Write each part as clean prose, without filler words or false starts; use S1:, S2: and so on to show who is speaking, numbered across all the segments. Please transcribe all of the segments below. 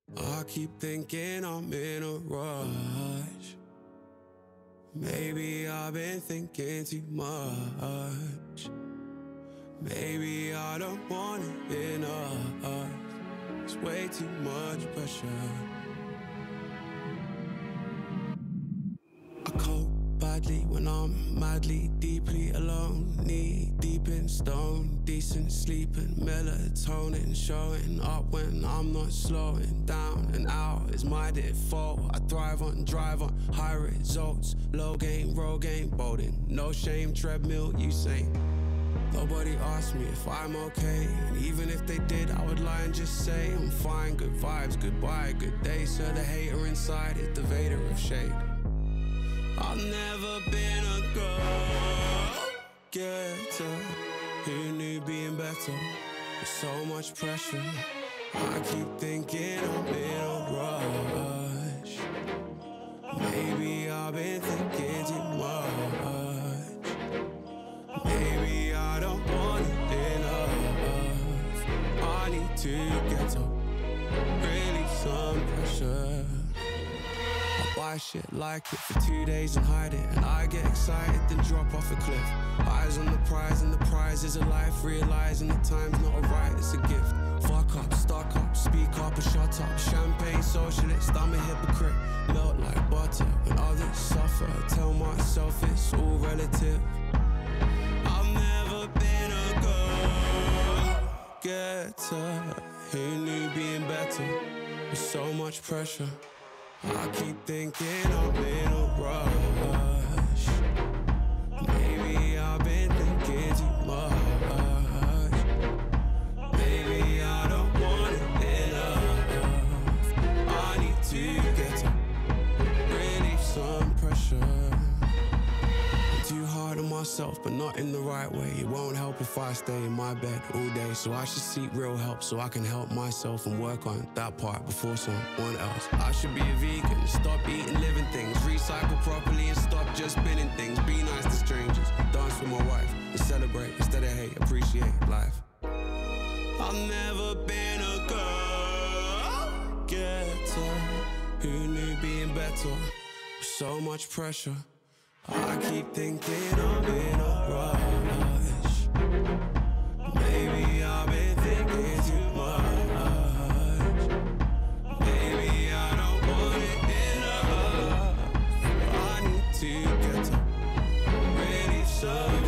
S1: I keep thinking I'm in a rush. Maybe I've been thinking too much. Maybe I don't want it enough. It's way too much pressure. I cope badly when I'm madly, deeply alone. Knee deep in stone, decent sleeping, melatonin showing up when I'm not slowing down. And out is my default. I thrive on, drive on, high results. Low gain, Rogaine, Bowden. No shame, treadmill, Usain. Nobody asked me if I'm okay, and even if they did, I would lie and just say I'm fine. Good vibes, goodbye, good day. So the hater inside is the Vader of shade. I've never been a go-getter. Who knew being better? There's so much pressure. I keep thinking I'm in a rush. Maybe I've been thinking too much. Maybe I don't want it enough. I need to get up, release some pressure. I buy shit like it for 2 days and hide it, and I get excited then drop off a cliff. Eyes on the prize, and the prize is a life. Realizing the time's not a right, it's a gift. Fuck up, stuck up, speak up or shut up. Champagne socialist, I'm a hypocrite. Melt like butter when others suffer. Tell myself it's all relative. I've never been a go-getter. Who knew being better? There's so much pressure. I keep thinking I'm in a rush. Maybe I've been thinking too much. Maybe I don't want it enough. I need to get up, relieve some pressure. Too hard on myself, but not in the right way. It won't help if I stay in my bed all day. So I should seek real help so I can help myself and work on that part before someone else. I should be a vegan, stop eating living things, recycle properly and stop just spinning things. Be nice to strangers, dance with my wife and celebrate instead of hate, appreciate life. I've never been a go-getter. Who knew being better? So much pressure. I keep thinking I'm in a rush. Maybe I've been thinking too much. Maybe I don't want it enough. I need to get up, relieve some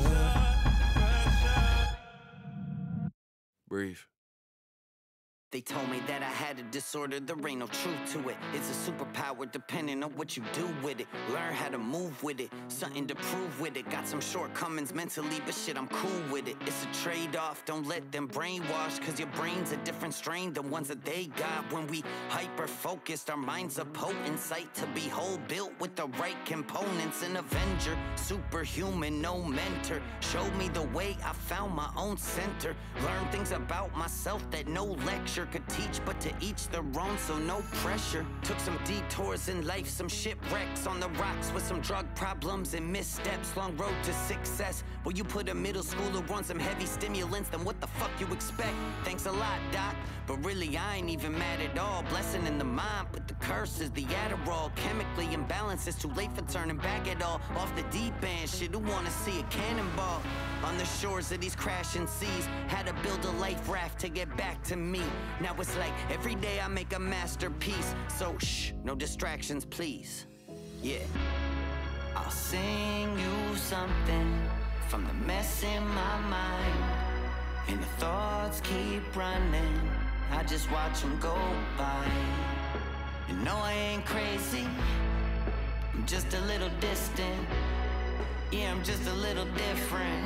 S1: pressure. Breathe.
S2: They told me that I had a disorder, there ain't no truth to it. It's a superpower depending on what you do with it. Learn how to move with it, something to prove with it. Got some shortcomings mentally, but shit, I'm cool with it. It's a trade-off, don't let them brainwash, cause your brain's a different strain than ones that they got. When we hyper-focused, our mind's a potent sight to behold, built with the right components. An Avenger, superhuman, no mentor. Showed me the way, I found my own center. Learned things about myself that no lecture could teach, but to each their own, so no pressure. Took some detours in life, some shipwrecks on the rocks with some drug problems and missteps. Long road to success. Well, you put a middle schooler on some heavy stimulants, then what the fuck you expect? Thanks a lot, doc, but really I ain't even mad at all. Blessing in the mind, but the curse is the Adderall. Chemically imbalanced, it's too late for turning back at all. Off the deep end, shit, who wanna see a cannonball? On the shores of these crashing seas, had to build a life raft to get back to me. Now it's like every day I make a masterpiece. So shh, no distractions please. Yeah, I'll sing you something from the mess in my mind, and the thoughts keep running, I just watch them go by. You know I ain't crazy, I'm just a little distant. Yeah, I'm just a little different.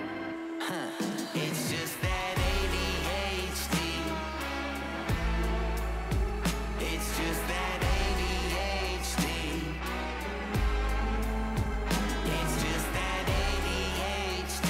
S2: It's just that ADHD. It's just that ADHD. It's just that ADHD.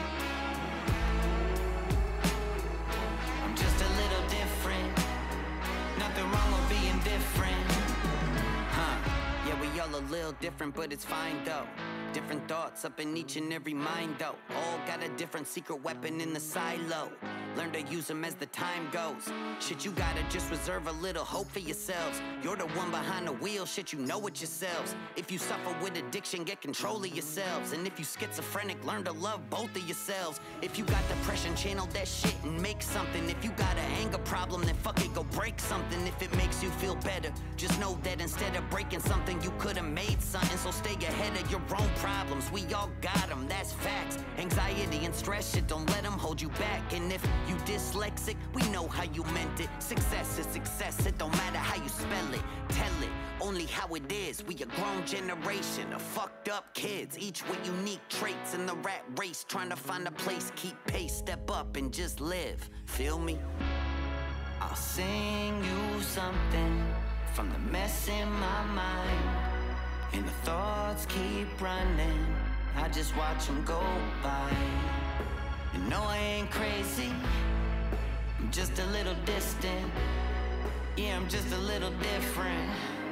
S2: I'm just a little different. Nothing wrong with being different. Yeah, we all a little different, but it's fine though. Different thoughts up in each and every mind, though. All got a different secret weapon in the silo. Learn to use them as the time goes. Shit, you gotta just reserve a little hope for yourselves. You're the one behind the wheel, shit, you know it yourselves. If you suffer with addiction, get control of yourselves. And if you schizophrenic, learn to love both of yourselves. If you got depression, channel that shit and make something. If you got an anger problem, then fuck it, go break something. If it makes you feel better, just know that instead of breaking something, you could've made something. So stay ahead of your own problems. We all got them, that's facts. Anxiety and stress, shit, don't let them hold you back. And if you dyslexic, we know how you meant it. Success is success, it don't matter how you spell it. Tell it only how it is. We a grown generation of fucked up kids, each with unique traits in the rat race, trying to find a place, keep pace, step up and just live. Feel me? I'll sing you something from the mess in my mind, and the thoughts keep running, I just watch them go by. And no, I ain't crazy, I'm just a little distant. Yeah, I'm just a little different.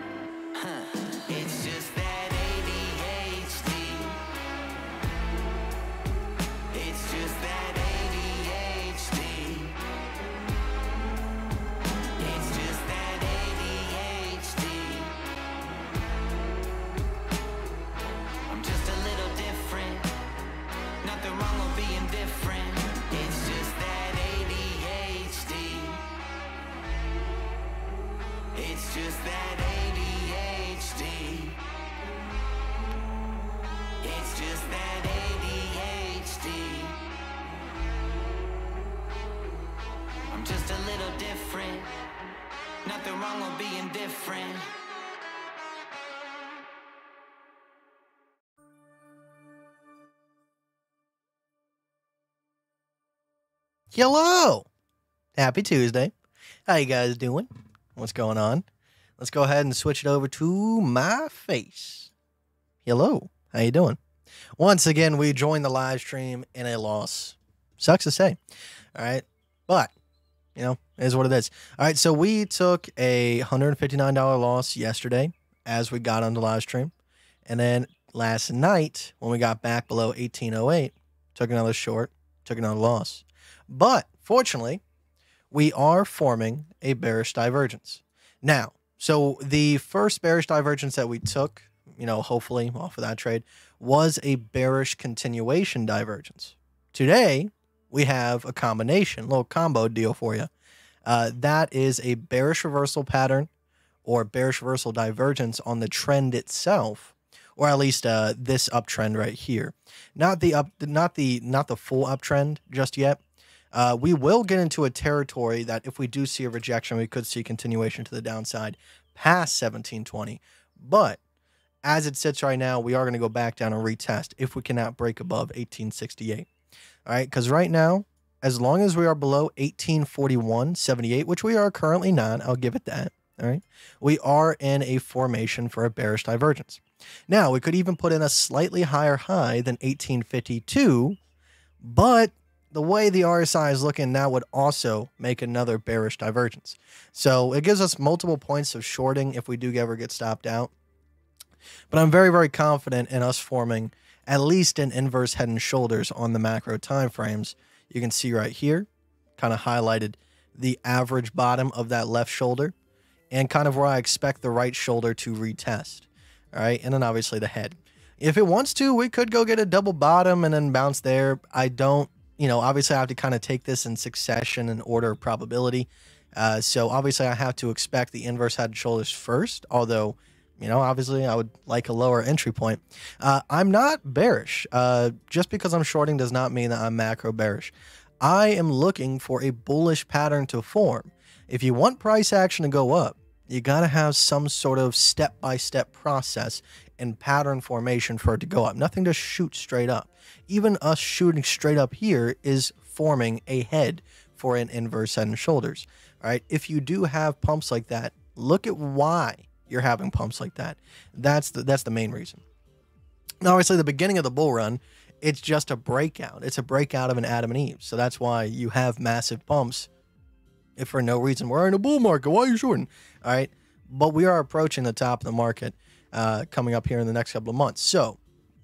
S2: It's just that ADHD. It's just that ADHD. It's just that ADHD. I'm just a little different. Nothing wrong with being different. It's just that ADHD. It's just that ADHD. It's just that ADHD. I'm just a little different. Nothing wrong with being different.
S3: Hello! Happy Tuesday. How you guys doing? What's going on? Let's go ahead and switch it over to my face. Hello. How you doing? Once again, we joined the live stream in a loss. Sucks to say. All right. But, you know, it is what it is. All right. So we took a $159 loss yesterday as we got on the live stream. And then last night, when we got back below 1808, took another short, took another loss. But fortunately, we are forming a bearish divergence. Now, so the first bearish divergence that we took, you know, hopefully off of that trade, was a bearish continuation divergence. Today, we have a combination, little combo deal for you. That is a bearish reversal pattern or bearish reversal divergence on the trend itself, or at least this uptrend right here. Not the full uptrend just yet. We will get into a territory that if we do see a rejection, we could see continuation to the downside past 1720. But as it sits right now, we are going to go back down and retest if we cannot break above 1868. All right, because right now, as long as we are below 1841.78, which we are currently not, I'll give it that. All right, we are in a formation for a bearish divergence. Now, we could even put in a slightly higher high than 1852, but the way the RSI is looking now would also make another bearish divergence. So it gives us multiple points of shorting if we do ever get stopped out. But I'm very, very confident in us forming at least an inverse head and shoulders on the macro time frames. You can see right here, kind of highlighted the average bottom of that left shoulder and kind of where I expect the right shoulder to retest. All right, and then obviously the head. If it wants to, we could go get a double bottom and then bounce there. I don't, you know, obviously I have to kind of take this in succession and order of probability. So obviously I have to expect the inverse head and shoulders first, although, you know, obviously I would like a lower entry point. I'm not bearish. Just because I'm shorting does not mean that I'm macro bearish. I am looking for a bullish pattern to form. If you want price action to go up, you got to have some sort of step-by-step process and pattern formation for it to go up. Nothing to shoot straight up. Even us shooting straight up here is forming a head for an inverse head and shoulders. All right. If you do have pumps like that, look at why you're having pumps like that. That's the main reason. Now, obviously, the beginning of the bull run, it's just a breakout. It's a breakout of an Adam and Eve. So that's why you have massive pumps. If for no reason, we're in a bull market, why are you shorting? All right. But we are approaching the top of the market coming up here in the next couple of months. So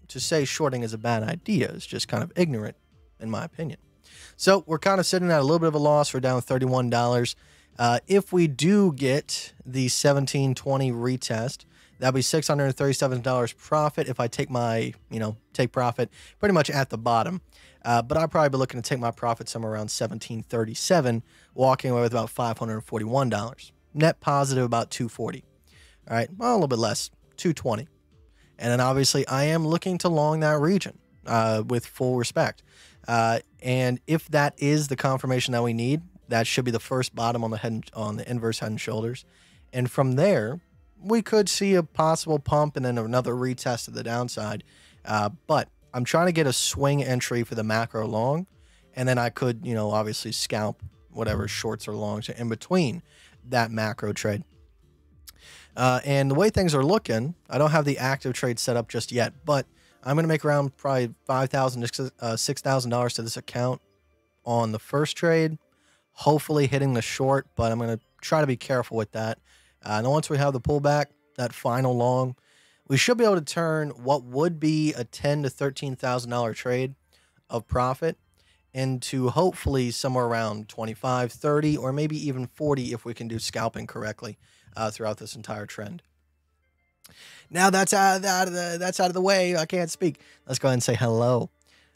S3: to say shorting is a bad idea is just kind of ignorant, in my opinion. So we're kind of sitting at a little bit of a loss. We're down $31. If we do get the 1720 retest, that'll be $637 profit if I take my, take profit pretty much at the bottom. But I'll probably be looking to take my profit somewhere around 1737, walking away with about $541. Net positive about 240. All right, well, a little bit less, 220. And then obviously I am looking to long that region with full respect. And if that is the confirmation that we need, that should be the first bottom on the inverse head and shoulders. And from there, we could see a possible pump and then another retest to the downside. But I'm trying to get a swing entry for the macro long. And then I could, obviously scalp whatever shorts or longs in between that macro trade. And the way things are looking, I don't have the active trade set up just yet, but I'm going to make around probably $5,000 to $6,000 to this account on the first trade, hopefully hitting the short, but I'm going to try to be careful with that. And then once we have the pullback, that final long, we should be able to turn what would be a $10,000 to $13,000 trade of profit into hopefully somewhere around 25, 30, or maybe even 40 if we can do scalping correctly throughout this entire trend. Now that's out of the way. I can't speak. Let's go ahead and say hello.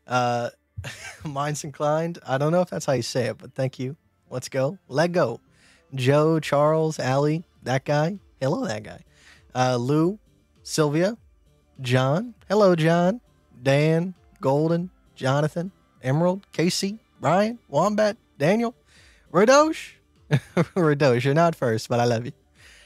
S3: Minds inclined. I don't know if that's how you say it, but thank you. Let's go. Let go. Joe, Charles, Allie, that guy. Hello, that guy. Lou, Sylvia, John. Hello, John. Dan, Golden, Jonathan, Emerald, Casey, Brian, Wombat, Daniel, Radosh. Radosh, you're not first, but I love you.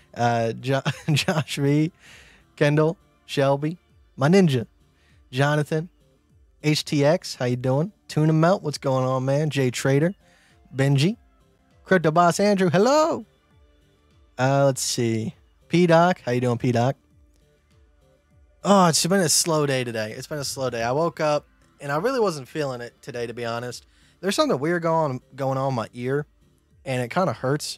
S3: Josh V, Kendall, Shelby, my ninja, Jonathan, HTX, how you doing? Tuna Melt, what's going on, man? Jay Trader, Benji, Crypto Boss Andrew, hello. Let's see. P-Doc, how you doing, P-Doc? Oh, it's been a slow day today. It's been a slow day. I woke up and I really wasn't feeling it today, to be honest. There's something weird going on in my ear, and it kind of hurts.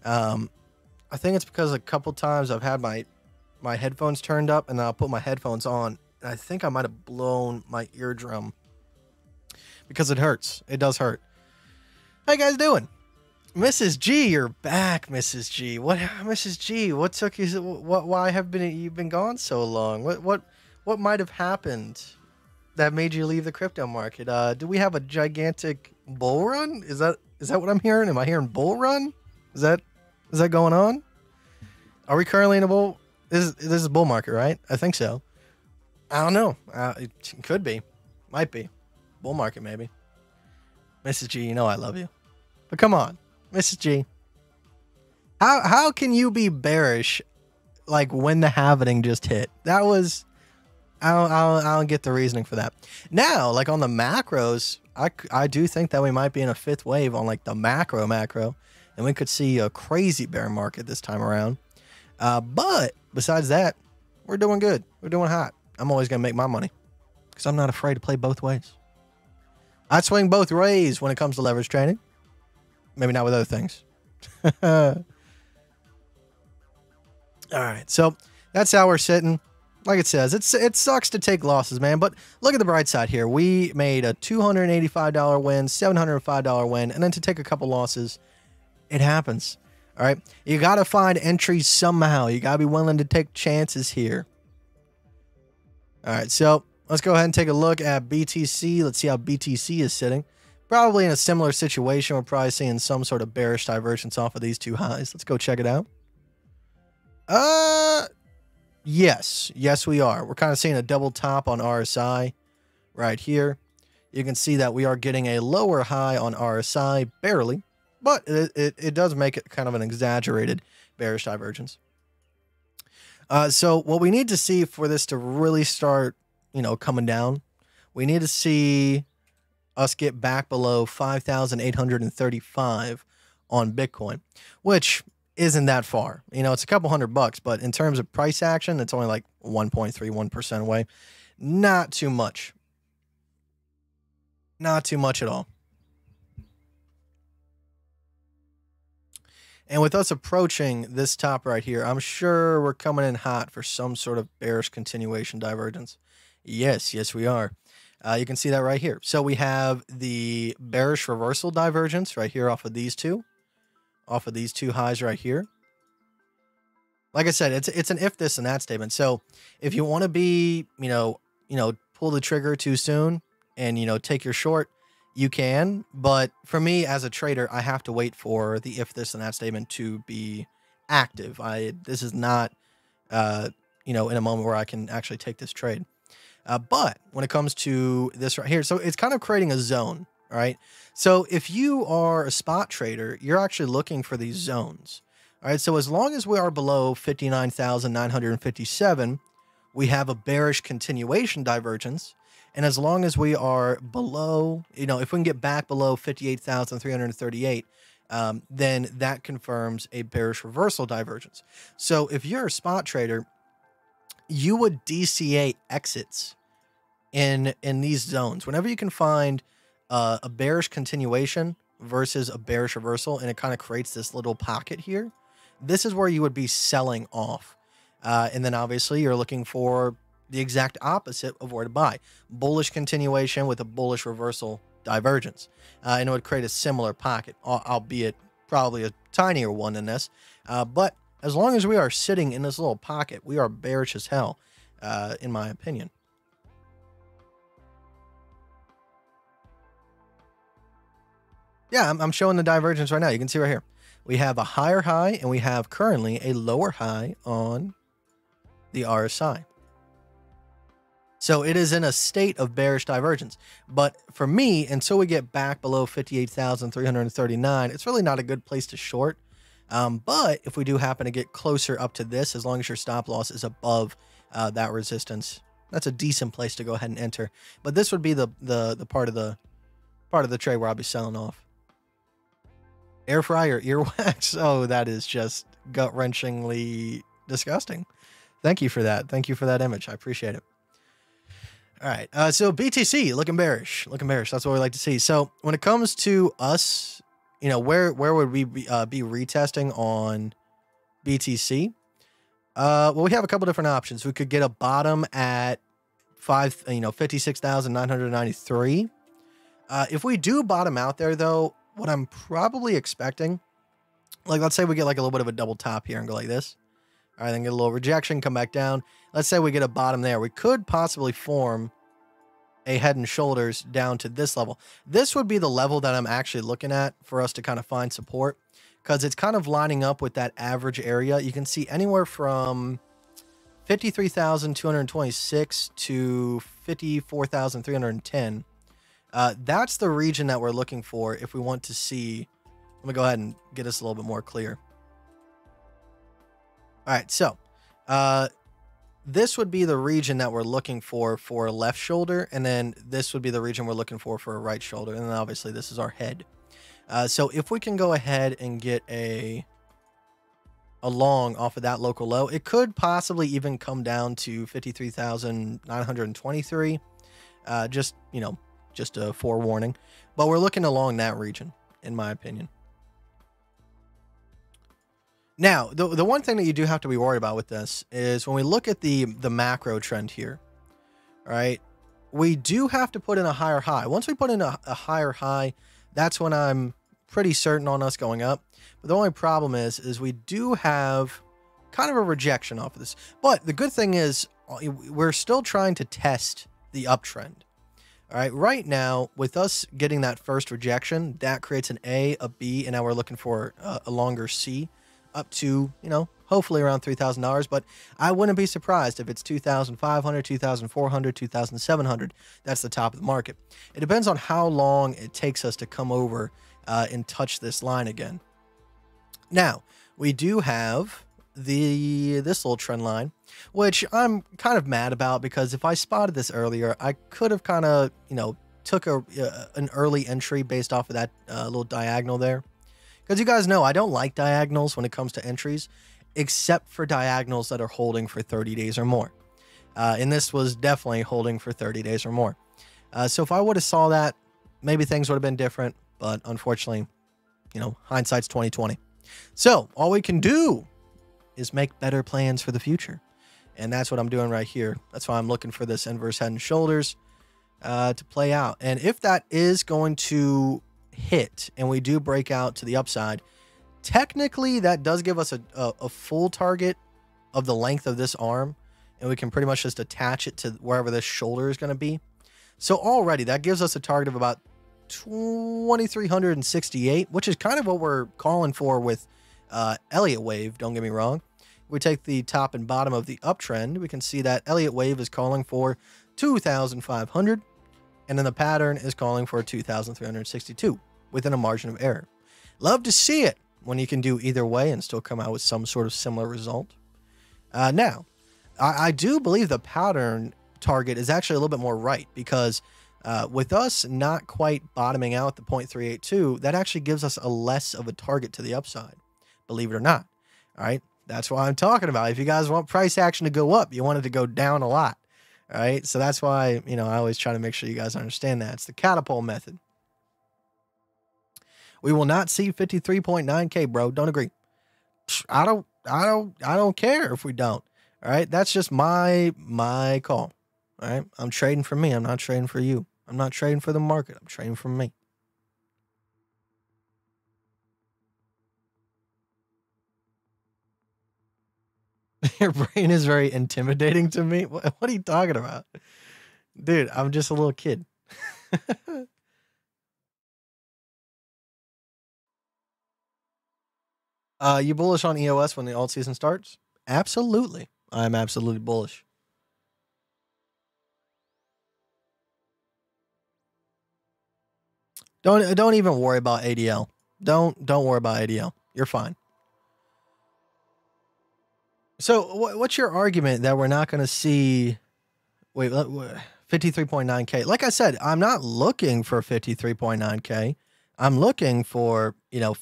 S3: I think it's because a couple times I've had my headphones turned up, and then I'll put my headphones on, and I think I might have blown my eardrum because it hurts. It does hurt. How you guys doing? Mrs. G, you're back, Mrs. G. What, Mrs. G? What took you? Why have you been gone so long? What might have happened that made you leave the crypto market? Do we have a gigantic bull run? Is that what I'm hearing? Am I hearing bull run? Is that going on? Are we currently in a bull? This is a bull market, right? I think so. I don't know. It could be. Might be. Bull market, maybe. Mrs. G, you know I love you. But come on, Mrs. G. How can you be bearish like when the halvening just hit? That was... I don't get the reasoning for that. Now, like on the macros, I do think that we might be in a fifth wave on like the macro, and we could see a crazy bear market this time around. But besides that, we're doing good. We're doing hot. I'm always going to make my money because I'm not afraid to play both ways. I swing both ways when it comes to leverage trading. Maybe not with other things. All right. So that's how we're sitting. Like it says, it sucks to take losses, man. But look at the bright side here. We made a $285 win, $705 win, and then to take a couple losses, it happens. All right. You got to find entries somehow. You got to be willing to take chances here. All right. So let's go ahead and take a look at BTC. Let's see how BTC is sitting. Probably in a similar situation. We're probably seeing some sort of bearish divergence off of these two highs. Let's go check it out. Yes, we are. We're kind of seeing a double top on RSI right here. You can see that we are getting a lower high on RSI, barely, but it does make it kind of an exaggerated bearish divergence. So what we need to see for this to really start, coming down, we need to see us get back below 5,835 on Bitcoin, which isn't that far. It's a couple $100, but in terms of price action, it's only like 1.31% away. Not too much. Not too much at all. And with us approaching this top right here, I'm sure we're coming in hot for some sort of bearish continuation divergence. Yes, we are. You can see that right here. So we have the bearish reversal divergence right here off of these two highs right here. Like I said, it's an if this and that statement. So if you want to be, pull the trigger too soon and, take your short, you can. But for me as a trader, I have to wait for the if this and that statement to be active. This is not, in a moment where I can actually take this trade. But when it comes to this right here, so it's kind of creating a zone, right? So if you are a spot trader, you're actually looking for these zones. All right, so as long as we are below 59,957, we have a bearish continuation divergence. And as long as we are below, if we can get back below 58,338, then that confirms a bearish reversal divergence. So if you're a spot trader, you would DCA exits in these zones. Whenever you can find a bearish continuation versus a bearish reversal, and it kind of creates this little pocket here, this is where you would be selling off. And then obviously you're looking for the exact opposite of where to buy. Bullish continuation with a bullish reversal divergence. And it would create a similar pocket, albeit probably a tinier one than this. But as long as we are sitting in this little pocket, we are bearish as hell, in my opinion. Yeah, I'm showing the divergence right now. You can see right here. We have a higher high and we have currently a lower high on the RSI. So it is in a state of bearish divergence. But for me, until we get back below 58,339, it's really not a good place to short. But if we do happen to get closer up to this, as long as your stop loss is above that resistance, that's a decent place to go ahead and enter. But this would be the part of the trade where I'll be selling off. Air fryer earwax. Oh, that is just gut-wrenchingly disgusting. Thank you for that. Thank you for that image. I appreciate it. All right. So BTC looking bearish. Looking bearish. That's what we like to see. So when it comes to us, where would we be retesting on BTC? Well, we have a couple different options. We could get a bottom at 56,993. If we do bottom out there, though, what I'm probably expecting, like, let's say we get like a little bit of a double top here and go like this. All right, then get a little rejection, come back down. Let's say we get a bottom there. We could possibly form a head and shoulders down to this level. This would be the level that I'm actually looking at for us to kind of find support, because it's kind of lining up with that average area. You can see anywhere from 53,226 to 54,310. That's the region that we're looking for if we want to see. Let me go ahead and get us a little bit more clear. All right, so this would be the region that we're looking for a left shoulder, and then this would be the region we're looking for a right shoulder, and then obviously this is our head. So if we can go ahead and get a long off of that local low, it could possibly even come down to 53,923. Just a forewarning, but we're looking along that region, in my opinion. Now, the one thing that you do have to be worried about with this is when we look at the macro trend here, all right, we do have to put in a higher high. Once we put in a higher high, that's when I'm pretty certain on us going up. But the only problem is we do have kind of a rejection off of this. But the good thing is we're still trying to test the uptrend. All right, right now, with us getting that first rejection, that creates an A, a B, and now we're looking for a longer C up to, hopefully around $3,000. But I wouldn't be surprised if it's 2,500, 2,400, 2,700. That's the top of the market. It depends on how long it takes us to come over and touch this line again. Now, we do have this little trend line, which I'm kind of mad about, because if I spotted this earlier, I could have kind of, took an early entry based off of that little diagonal there. Because you guys know I don't like diagonals when it comes to entries, except for diagonals that are holding for 30 days or more. And this was definitely holding for 30 days or more. So if I would have saw that, maybe things would have been different. But unfortunately, hindsight's 20/20. So all we can do is make better plans for the future. And that's what I'm doing right here. That's why I'm looking for this inverse head and shoulders to play out. And if that is going to hit and we do break out to the upside, technically that does give us a full target of the length of this arm. And we can pretty much just attach it to wherever this shoulder is going to be. So already that gives us a target of about 2,368, which is kind of what we're calling for with Elliott wave. Don't get me wrong. We take the top and bottom of the uptrend, we can see that Elliott wave is calling for 2,500, and then the pattern is calling for 2,362 within a margin of error. Love to see it when you can do either way and still come out with some sort of similar result. Now, I do believe the pattern target is actually a little bit more right, because with us not quite bottoming out the 0.382, that actually gives us a less of a target to the upside, believe it or not. All right. That's what I'm talking about. If you guys want price action to go up, you want it to go down a lot. All right. So that's why, I always try to make sure you guys understand that. It's the catapult method. We will not see 53.9K, bro. Don't agree. I don't care if we don't. All right. That's just my call. All right. I'm trading for me. I'm not trading for you. I'm not trading for the market. I'm trading for me. Your brain is very intimidating to me. What are you talking about? Dude, I'm just a little kid. You bullish on EOS when the alt season starts? Absolutely. I'm absolutely bullish. Don't even worry about ADL. Don't worry about ADL. You're fine. So what's your argument that we're not going to see, 53.9K? Like I said, I'm not looking for 53.9K. I'm looking for,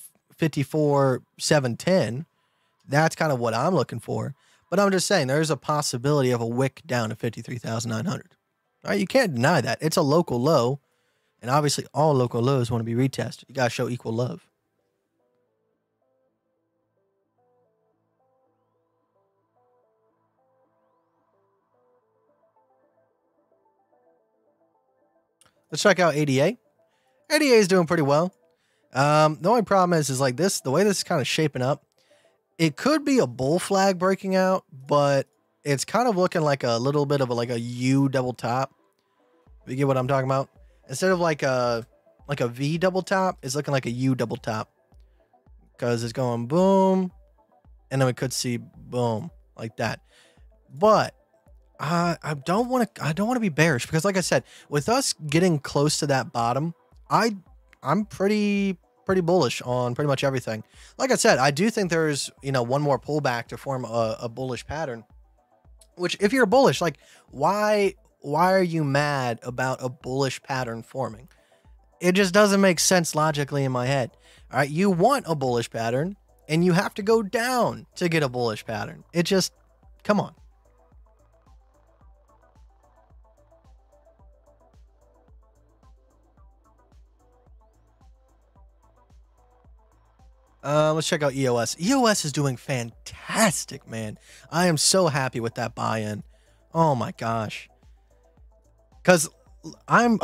S3: 54,710. That's kind of what I'm looking for. But I'm just saying there's a possibility of a wick down to 53,900. All right, you can't deny that. It's a local low. And obviously all local lows want to be retested. You got to show equal love. Let's check out ADA. ADA is doing pretty well. The only problem is like this, the way this is kind of shaping up, it could be a bull flag breaking out, but it's kind of looking like a little bit of a U double top. You get what I'm talking about? Instead of like a V double top, it's looking like a U double top, because it's going boom, and then we could see boom like that. But I don't want to be bearish, because like I said, with us getting close to that bottom, I'm pretty bullish on pretty much everything. Like I said, I do think there's, one more pullback to form a bullish pattern, which if you're bullish, like why are you mad about a bullish pattern forming? It just doesn't make sense logically in my head. All right. You want a bullish pattern and you have to go down to get a bullish pattern. It just, come on. Let's check out EOS. EOS is doing fantastic, man. I am so happy with that buy-in. Oh my gosh. Because I'm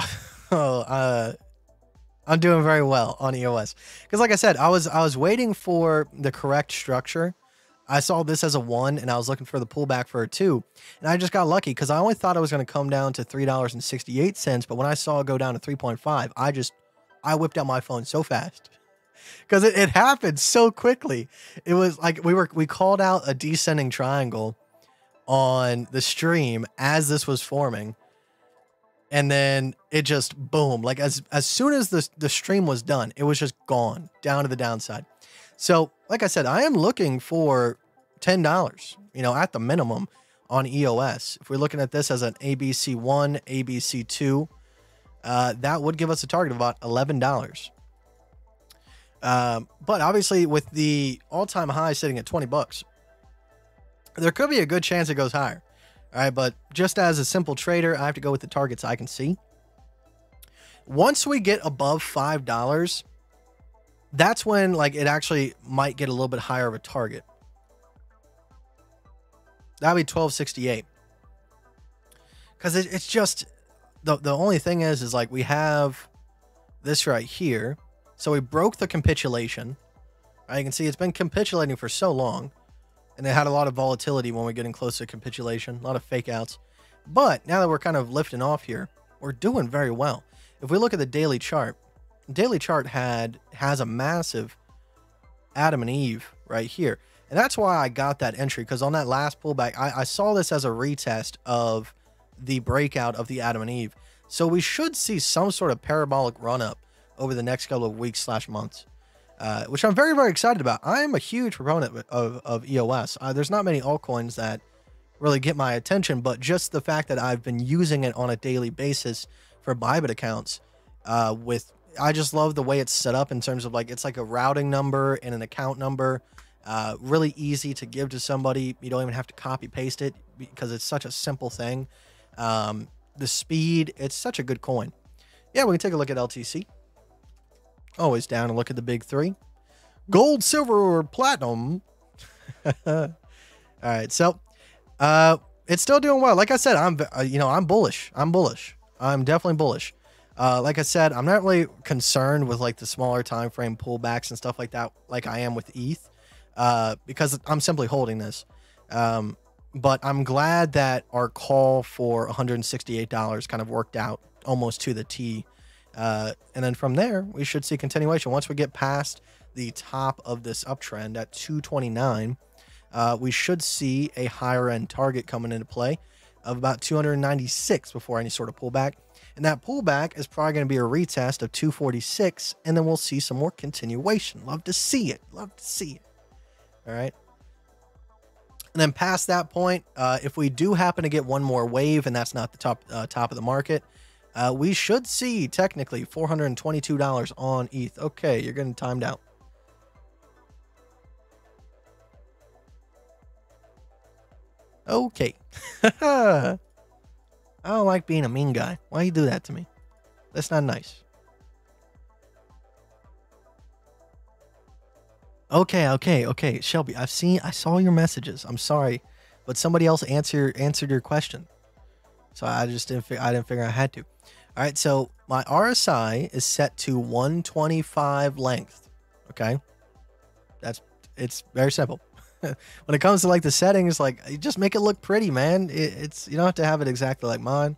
S3: doing very well on EOS. Because like I said, I was waiting for the correct structure. I saw this as a 1 and I was looking for the pullback for a 2. And I just got lucky because I only thought it was going to come down to $3.68. But when I saw it go down to 3.5, I whipped out my phone so fast. Because it happened so quickly. It was like we called out a descending triangle on the stream as this was forming. And then it just boom, like as soon as the stream was done, it was just gone down to the downside. So like I said, I am looking for $10, at the minimum on EOS. If we're looking at this as an ABC1, ABC2, that would give us a target of about $11. But obviously with the all-time high sitting at $20, there could be a good chance it goes higher. All right. But just as a simple trader, I have to go with the targets I can see. Once we get above $5, that's when it actually might get a little bit higher of a target. that'd be 1268. Because it's just the only thing is like we have this right here. So we broke the capitulation. Right? You can see it's been capitulating for so long, and it had a lot of volatility when we're getting close to capitulation, a lot of fake outs. But now that we're kind of lifting off here, we're doing very well. If we look at the daily chart has a massive Adam and Eve right here. And that's why I got that entry, because on that last pullback, I saw this as a retest of the breakout of the Adam and Eve. So we should see some sort of parabolic run up over the next couple of weeks / months, which I'm very, very excited about. I am a huge proponent of EOS. There's not many altcoins that really get my attention, but just the fact that I've been using it on a daily basis for Bybit accounts, I just love the way it's set up in terms of like, it's like a routing number and an account number, really easy to give to somebody. You don't even have to copy paste it because it's such a simple thing. The speed, it's such a good coin. Yeah, we can take a look at LTC. Always down and look at the big three. Gold, silver, or platinum. All right, so it's still doing well. Like I said, I'm bullish. I'm definitely bullish. Like I said, I'm not really concerned with like the smaller time frame pullbacks and stuff like that, like I am with ETH, because I'm simply holding this. But I'm glad that our call for $168 kind of worked out almost to the T. And then from there, we should see continuation. Once we get past the top of this uptrend at 229, we should see a higher end target coming into play of about 296 before any sort of pullback. And that pullback is probably going to be a retest of 246, and then we'll see some more continuation. Love to see it. Love to see it. All right. And then past that point, if we do happen to get one more wave, and that's not the top of the market, we should see technically $422 on ETH. Okay, you're getting timed out. Okay. I don't like being a mean guy. Why you do that to me? That's not nice. Okay. Shelby, I saw your messages. I'm sorry, but somebody else answered your question. So I didn't figure I had to. All right, so my RSI is set to 125 length. Okay. It's very simple. When it comes to like the settings, like you just make it look pretty, man. It's you don't have to have it exactly like mine.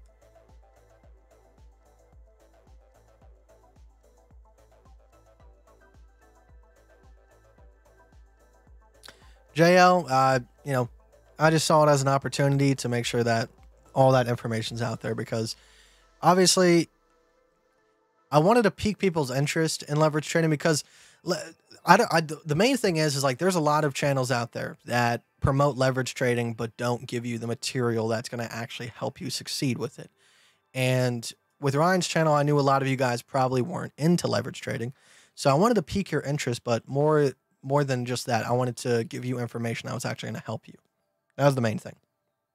S3: JL, I just saw it as an opportunity to make sure that all that information's out there, because obviously I wanted to pique people's interest in leverage trading, because the main thing is like there's a lot of channels out there that promote leverage trading but don't give you the material that's going to actually help you succeed with it. And with Ryan's channel, I knew a lot of you guys probably weren't into leverage trading, so I wanted to pique your interest, but more than just that, I wanted to give you information that was actually going to help you. That was the main thing.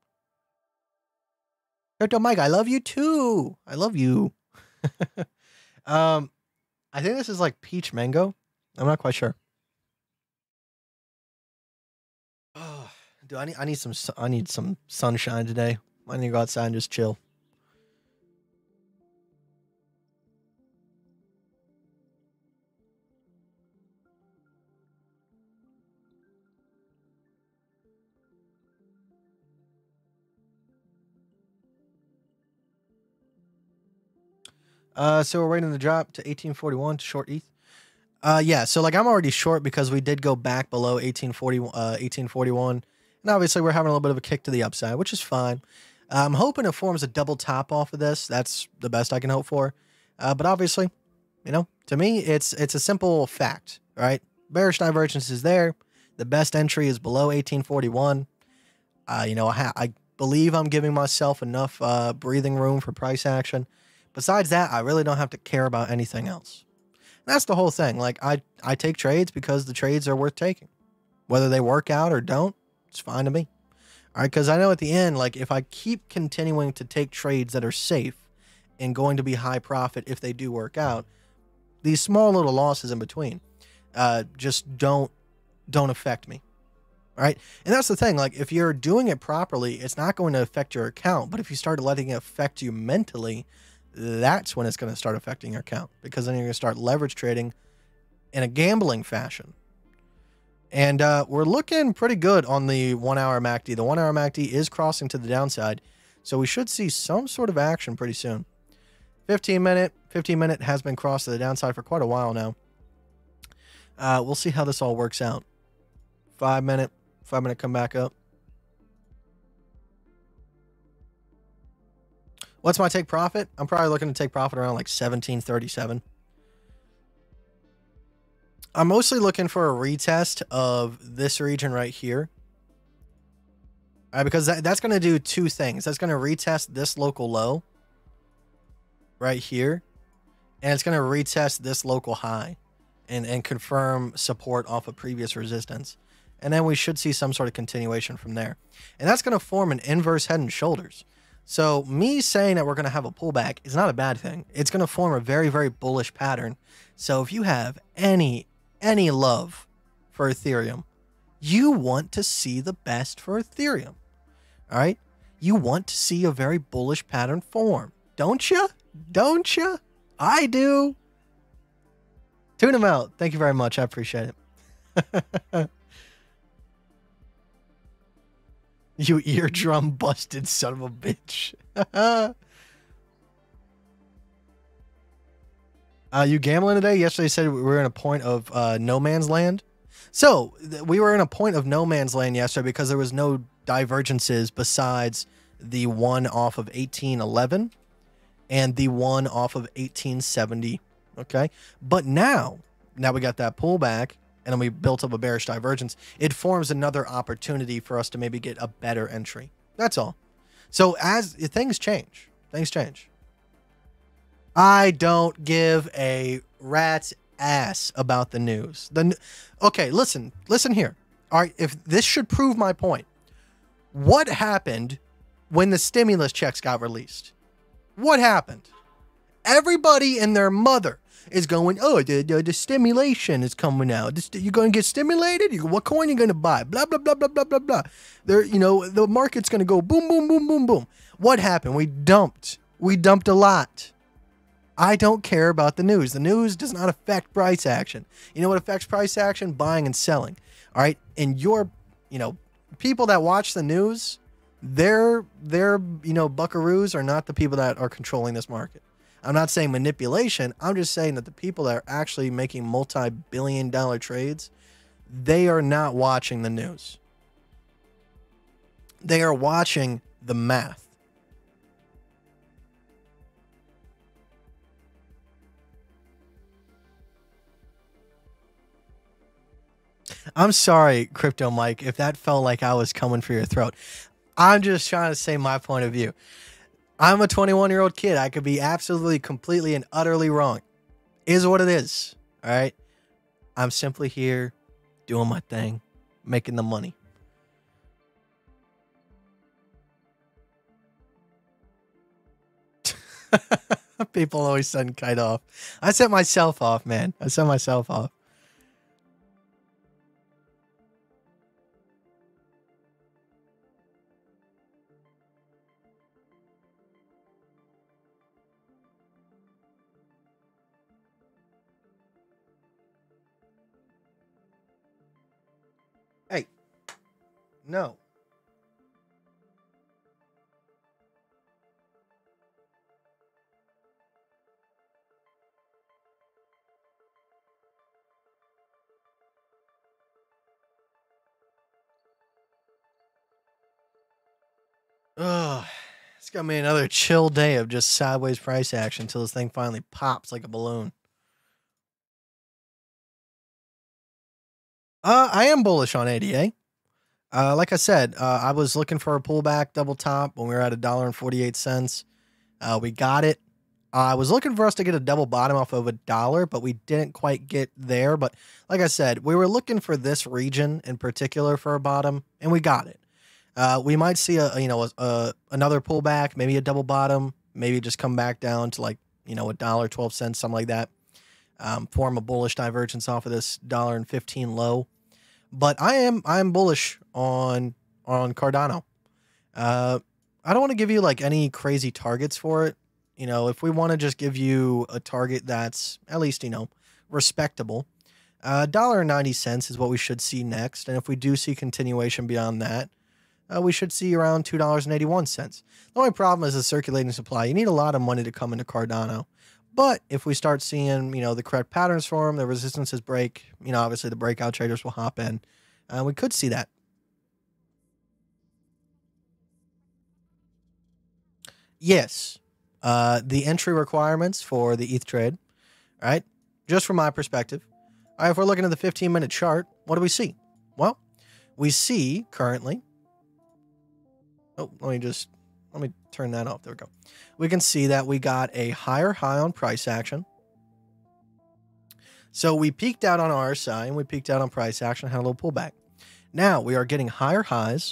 S3: Crypto Mike, I love you too. I love you. I think this is like peach mango. I'm not quite sure. Oh, dude, I need some sunshine today. I need to go outside and just chill. So we're waiting to drop to 1841 to short ETH. Yeah, so like I'm already short because we did go back below 1841. And obviously we're having a little bit of a kick to the upside, which is fine. I'm hoping it forms a double top off of this. That's the best I can hope for. But obviously, to me, it's a simple fact, right? Bearish divergence is there. The best entry is below 1841. I believe I'm giving myself enough breathing room for price action. Besides that, I really don't have to care about anything else. And that's the whole thing. Like I take trades because the trades are worth taking. Whether they work out or don't, it's fine to me. All right, because I know at the end, like if I keep continuing to take trades that are safe and going to be high profit if they do work out, these small little losses in between just don't affect me. All right. And that's the thing. Like, if you're doing it properly, it's not going to affect your account. But if you start letting it affect you mentally, that's when it's going to start affecting your account, because then you're going to start leverage trading in a gambling fashion. And we're looking pretty good on the 1 hour MACD. The 1 hour MACD is crossing to the downside, so we should see some sort of action pretty soon. 15 minute has been crossed to the downside for quite a while now. We'll see how this all works out. 5 minute come back up. What's my take profit? I'm probably looking to take profit around like 1737. I'm mostly looking for a retest of this region right here. Because that's going to do two things. That's going to retest this local low right here. And it's going to retest this local high and confirm support off of previous resistance. And then we should see some sort of continuation from there. And that's going to form an inverse head and shoulders. So me saying that we're going to have a pullback is not a bad thing. It's going to form a very, very bullish pattern. So if you have any love for Ethereum, you want to see the best for Ethereum. All right? You want to see a very bullish pattern form. Don't you? Don't you? I do. Tune them out. Thank you very much. I appreciate it. You eardrum busted son of a bitch. You gambling today? Yesterday you said we were in a point of no man's land. So we were in a point of no man's land yesterday because there was no divergences besides the one off of 1811 and the one off of 1870. Okay. But now we got that pullback and then we built up a bearish divergence. It forms another opportunity for us to maybe get a better entry. That's all. So as things change, I don't give a rat's ass about the news. Okay, listen here. All right, if this should prove my point. What happened when the stimulus checks got released? What happened? Everybody and their mother is going, oh, the stimulation is coming out. You're going to get stimulated? What coin are you going to buy? Blah, blah, blah, blah, blah, blah, blah. The market's going to go boom, boom, boom, boom, boom. What happened? We dumped a lot. I don't care about the news. The news does not affect price action. You know what affects price action? Buying and selling. All right. And people that watch the news, their buckaroos are not the people that are controlling this market. I'm not saying manipulation. I'm just saying that the people that are actually making multi-billion-dollar trades, they are not watching the news. They are watching the math. I'm sorry, Crypto Mike, if that felt like I was coming for your throat. I'm just trying to say my point of view. I'm a 21-year-old kid. I could be absolutely, completely, and utterly wrong. Is what it is. All right? I'm simply here doing my thing, making the money. People always send Kite off. I set myself off, man. I set myself off. Hey, no. Ugh, it's gonna be another chill day of just sideways price action until this thing finally pops like a balloon. I am bullish on ADA. Like I said, I was looking for a pullback double top when we were at $1.48. We got it. I was looking for us to get a double bottom off of $1, but we didn't quite get there. But like I said, we were looking for this region in particular for a bottom, and we got it. We might see another pullback, maybe a double bottom, maybe just come back down to like $1.12, something like that. Form a bullish divergence off of this $1.15 low. But I'm bullish on Cardano. I don't want to give you like any crazy targets for it. You know, if we want to just give you a target that's at least, you know, respectable, $1.90 is what we should see next. And if we do see continuation beyond that, we should see around $2.81. The only problem is the circulating supply. You need a lot of money to come into Cardano. But if we start seeing, you know, the correct patterns form, the resistances break, you know, obviously the breakout traders will hop in. We could see that. Yes. The entry requirements for the ETH trade, right? Just from my perspective. All right, if we're looking at the 15-minute chart, what do we see? Well, we see currently... Oh, let me turn that off. There we go. We can see that we got a higher high on price action. So we peaked out on RSI and we peaked out on price action, had a little pullback. Now we are getting higher highs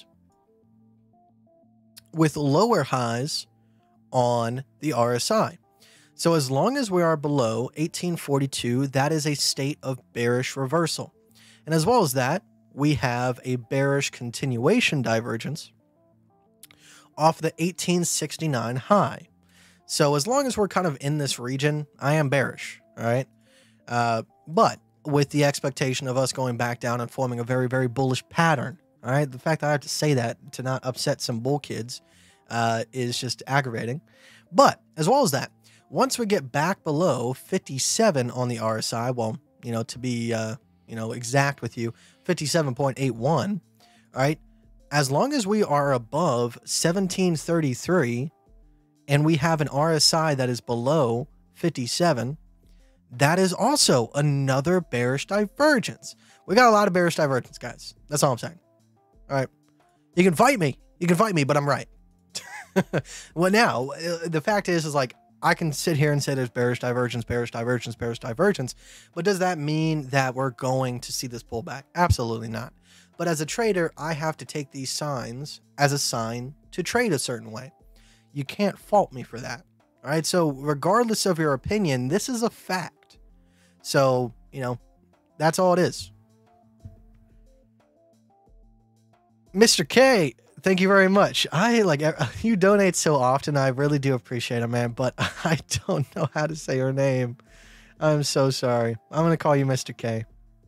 S3: with lower highs on the RSI. So as long as we are below 1842, that is a state of bearish reversal. And as well as that, we have a bearish continuation divergence off the 1869 high. So as long as we're kind of in this region, I am bearish, all right? But with the expectation of us going back down and forming a very, very bullish pattern, all right? The fact that I have to say that to not upset some bull kids is just aggravating. But as well as that, once we get back below 57 on the RSI, well, you know, to be, you know, exact with you, 57.81, all right? As long as we are above 1733 and we have an RSI that is below 57, that is also another bearish divergence. We got a lot of bearish divergence, guys. That's all I'm saying. All right. You can fight me. You can fight me, but I'm right. Well, now, the fact is like, I can sit here and say there's bearish divergence, bearish divergence, bearish divergence, but does that mean that we're going to see this pullback? Absolutely not. But as a trader, I have to take these signs as a sign to trade a certain way. You can't fault me for that. All right. So regardless of your opinion, this is a fact. So, you know, that's all it is. Mr. K, thank you very much. You donate so often. I really do appreciate it, man. But I don't know how to say your name. I'm so sorry. I'm going to call you Mr. K.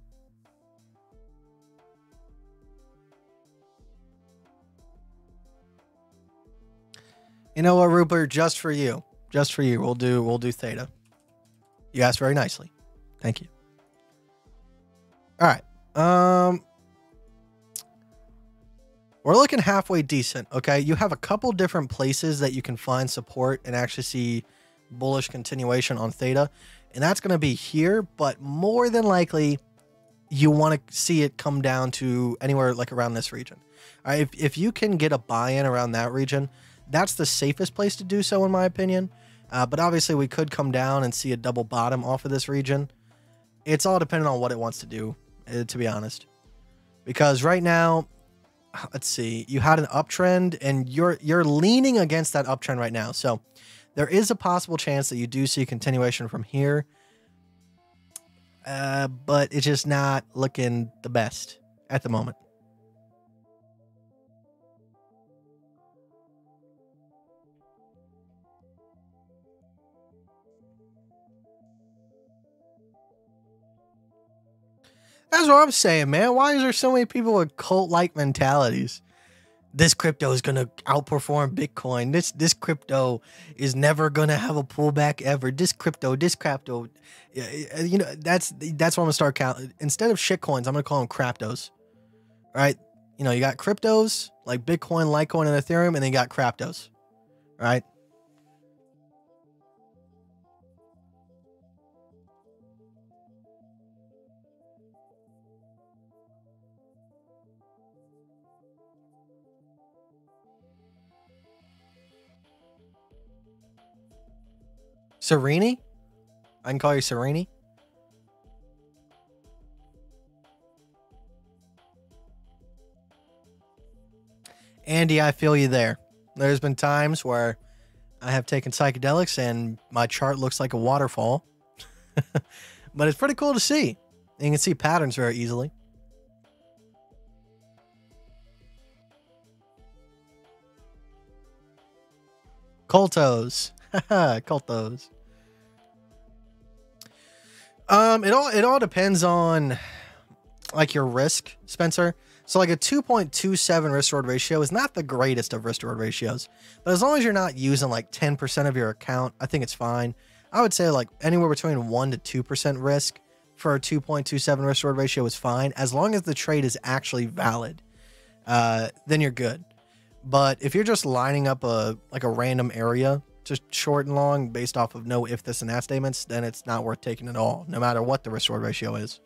S3: You know what, Rupert? Just for you. Just for you. We'll do theta. You asked very nicely. Thank you. All right. We're looking halfway decent, okay? You have a couple different places that you can find support and actually see bullish continuation on theta. And that's going to be here, but more than likely, you want to see it come down to anywhere like around this region. All right, if you can get a buy-in around that region, that's the safest place to do so, in my opinion. But obviously, we could come down and see a double bottom off of this region. It's all dependent on what it wants to do, to be honest. Because right now, let's see, you had an uptrend, and you're leaning against that uptrend right now. So there is a possible chance that you do see continuation from here. But it's just not looking the best at the moment. That's what I'm saying, man. Why is there so many people with cult-like mentalities? This crypto is going to outperform Bitcoin. This crypto is never going to have a pullback ever. This crypto. You know, that's what I'm going to start counting. Instead of shitcoins, I'm going to call them craptos. All right? You know, you got cryptos like Bitcoin, Litecoin, and Ethereum, and then you got craptos. All right? Serini? I can call you Serini. Andy, I feel you there. There's been times where I have taken psychedelics and my chart looks like a waterfall. But it's pretty cool to see. You can see patterns very easily. Coltos. Coltos. It all depends on like your risk, Spencer. So like a 2.27 risk reward ratio is not the greatest of risk reward ratios, but as long as you're not using like 10% of your account, I think it's fine. I would say like anywhere between 1 to 2% risk for a 2.27 risk reward ratio is fine, as long as the trade is actually valid. Then you're good. But if you're just lining up a random area, just short and long based off of no if, this, and that statements, then it's not worth taking at all, no matter what the risk reward ratio is.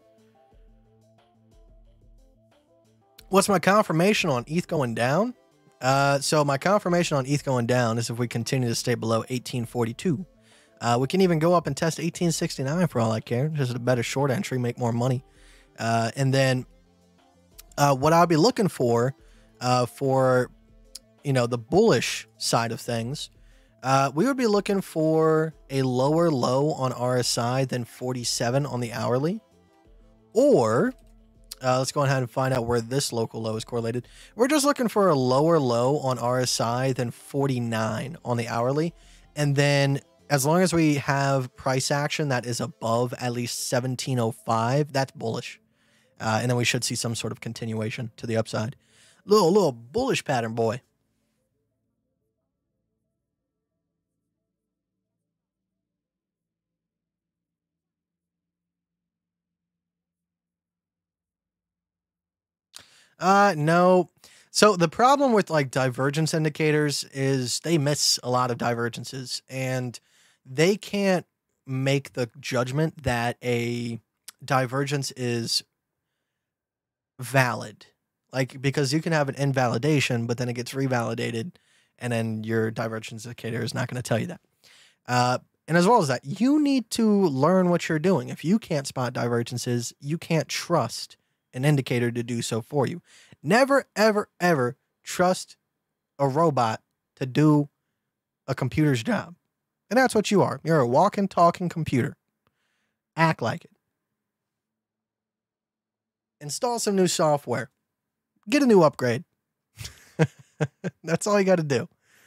S3: What's my confirmation on ETH going down? So my confirmation on ETH going down is if we continue to stay below 1842. We can even go up and test 1869 for all I care. Just a better short entry, make more money. And then what I'll be looking for the bullish side of things, we would be looking for a lower low on RSI than 47 on the hourly. Or let's go ahead and find out where this local low is correlated. We're just looking for a lower low on RSI than 49 on the hourly. And then as long as we have price action that is above at least 1705, that's bullish. And then we should see some sort of continuation to the upside. Little bullish pattern, boy. No. So the problem with like divergence indicators is they miss a lot of divergences, and they can't make the judgment that a divergence is valid. Like, because you can have an invalidation, but then it gets revalidated, and then your divergence indicator is not going to tell you that. And as well as that, you need to learn what you're doing. If you can't spot divergences, you can't trust an indicator to do so for you. Never, ever, ever trust a robot to do a computer's job. And that's what you are. You're a walking, talking computer. Act like it. Install some new software. Get a new upgrade. That's all you got to do.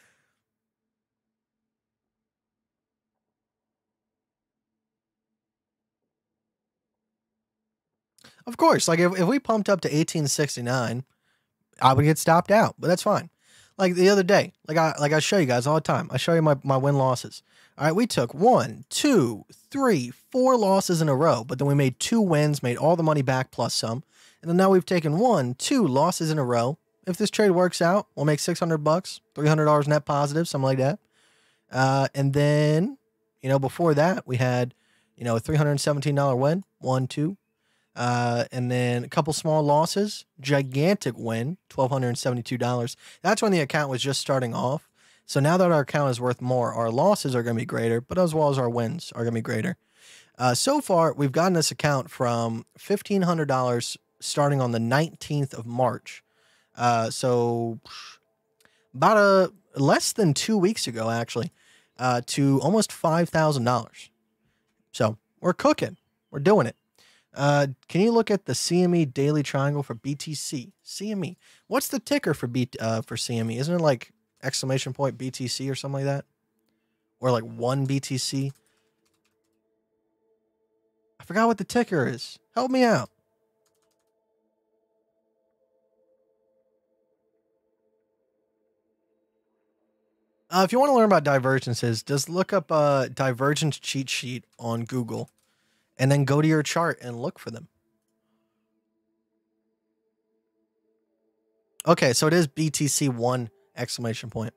S3: Of course, like if we pumped up to 1869, I would get stopped out, but that's fine. Like the other day, like I show you guys all the time. I show you my win losses. All right, we took 1, 2, 3, 4 losses in a row, but then we made 2 wins, made all the money back plus some, and then now we've taken 1, 2 losses in a row. If this trade works out, we'll make $600, $300 net positive, something like that. And then, before that, we had, a $317 win, 1, 2. And then a couple small losses, gigantic win, $1,272. That's when the account was just starting off. So now that our account is worth more, our losses are going to be greater, but as well as our wins are going to be greater. So far, we've gotten this account from $1,500 starting on the 19th of March. So about less than 2 weeks ago, actually, to almost $5,000. So we're cooking. We're doing it. Can you look at the CME daily triangle for BTC? CME. What's the ticker for CME? Isn't it like exclamation point BTC or something like that? Or like 1 BTC? I forgot what the ticker is. Help me out. If you want to learn about divergences, just look up a divergence cheat sheet on Google. And then go to your chart and look for them. Okay, so it is BTC 1 exclamation point.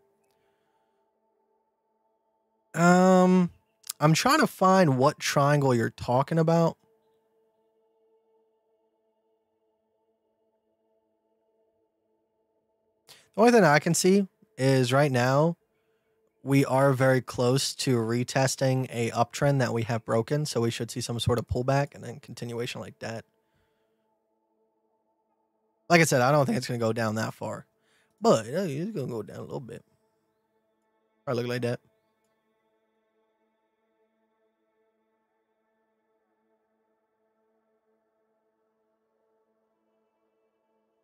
S3: I'm trying to find what triangle you're talking about. The only thing I can see is right now we are very close to retesting a uptrend that we have broken, so we should see some sort of pullback and then continuation like that. Like I said, I don't think it's going to go down that far, but it's going to go down a little bit. Probably look like that.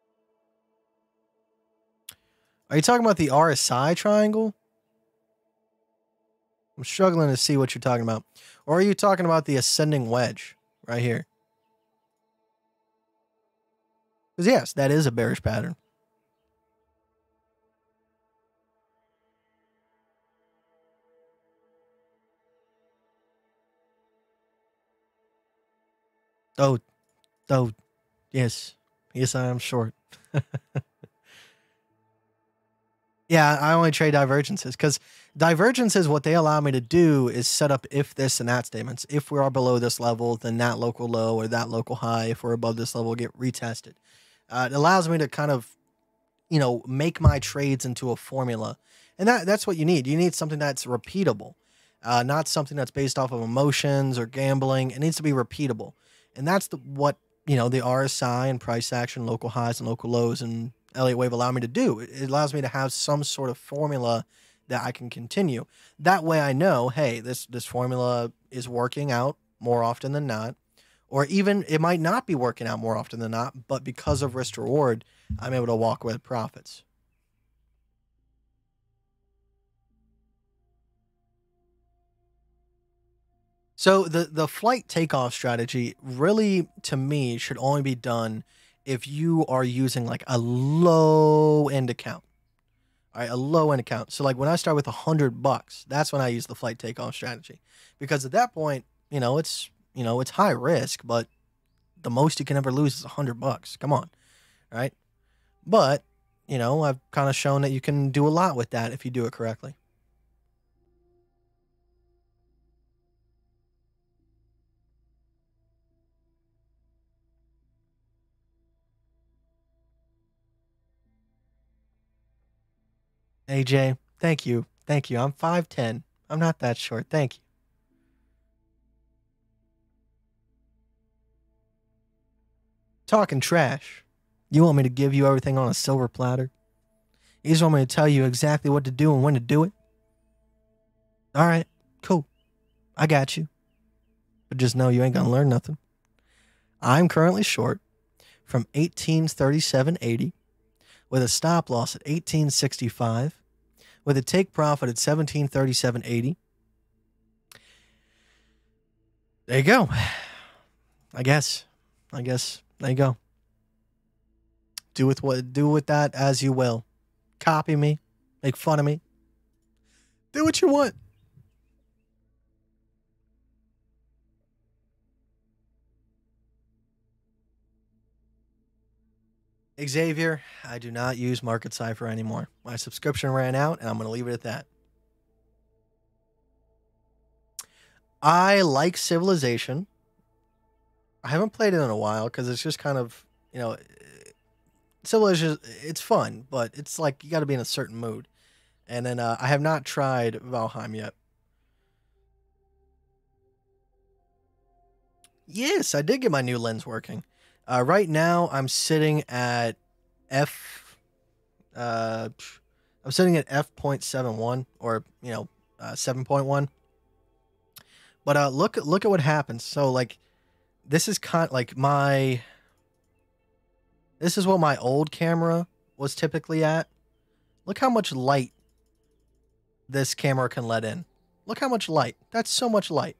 S3: Are you talking about the RSI triangle? I'm struggling to see what you're talking about. Or are you talking about the ascending wedge right here? Because yes, that is a bearish pattern. Oh, oh, yes. Yes, I am short. Yeah, I only trade divergences because divergences, what they allow me to do is set up if this and that statements. If we are below this level, then that local low or that local high. If we're above this level, get retested. It allows me to kind of, make my trades into a formula. And that's what you need. You need something that's repeatable, not something that's based off of emotions or gambling. It needs to be repeatable. And that's what, the RSI and price action, local highs and local lows and Elliott wave allow me to do. It allows me to have some sort of formula that I can continue. That way I know, hey, this formula is working out more often than not. Or even it might not be working out more often than not, but because of risk to reward, I'm able to walk with profits. So the flight takeoff strategy really, to me, should only be done if you are using like a low end account. All right, a low end account. So like when I start with $100, that's when I use the flight takeoff strategy, because at that point, it's high risk, but the most you can ever lose is $100. Come on, right? But I've kind of shown that you can do a lot with that if you do it correctly. AJ, thank you. Thank you. I'm 5'10". I'm not that short. Thank you. Talking trash. You want me to give you everything on a silver platter? You just want me to tell you exactly what to do and when to do it? All right, cool. I got you. But just know you ain't going to learn nothing. I'm currently short from 1837.80 with a stop loss at 1865 with a take profit at 1737.80. There you go. I guess. There you go. Do with that as you will. Copy me. Make fun of me. Do what you want. Xavier, I do not use Market Cipher anymore. My subscription ran out, and I'm going to leave it at that. I like Civilization. I haven't played it in a while because it's just kind of, Civilization, it's fun, but it's like you got to be in a certain mood. And then I have not tried Valheim yet. Yes, I did get my new lens working. Right now, I'm sitting at f. I'm sitting at f.71 or 7.1. But look at what happens. So like, this is kind like my. This is what my old camera was typically at. Look how much light this camera can let in. Look how much light. That's so much light.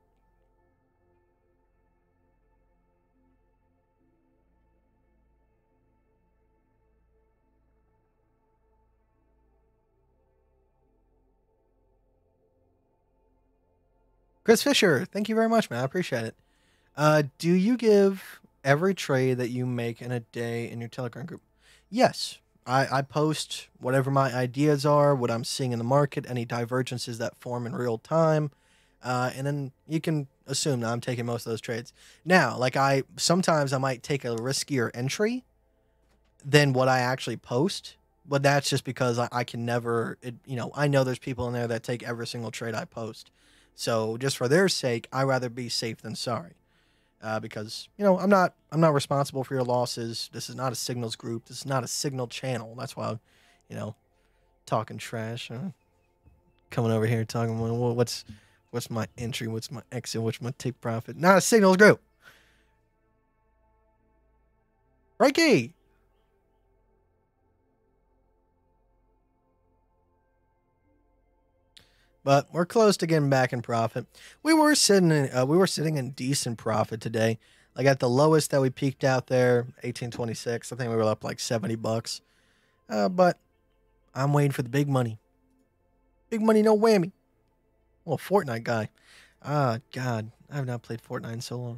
S3: Chris Fisher, thank you very much, man. I appreciate it. Do you give every trade that you make in a day in your Telegram group? Yes. I post whatever my ideas are, what I'm seeing in the market, any divergences that form in real time. And then you can assume that I'm taking most of those trades. Now, like sometimes I might take a riskier entry than what I actually post, but that's just because I can never, I know there's people in there that take every single trade I post. So just for their sake, I rather be safe than sorry. Because I'm not responsible for your losses. This is not a signals group. This is not a signal channel. That's why, talking trash, coming over here talking what's my entry, what's my exit, what's my take profit. Not a signals group. Reiki. but we're close to getting back in profit. We were sitting in decent profit today. Like at the lowest that we peaked out there, 1826. I think we were up like $70. But I'm waiting for the big money. Big money, no whammy. Well, Fortnite guy. Ah, God, I have not played Fortnite in so long.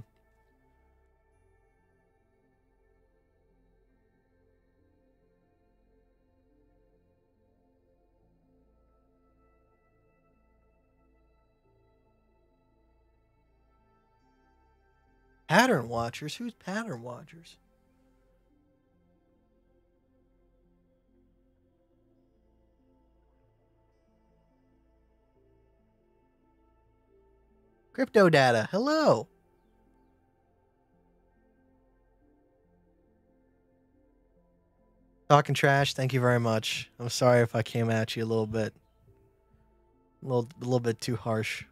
S3: Pattern watchers? Who's pattern watchers? Crypto data. Hello. Talking trash. Thank you very much. I'm sorry if I came at you a little bit. A little bit too harsh.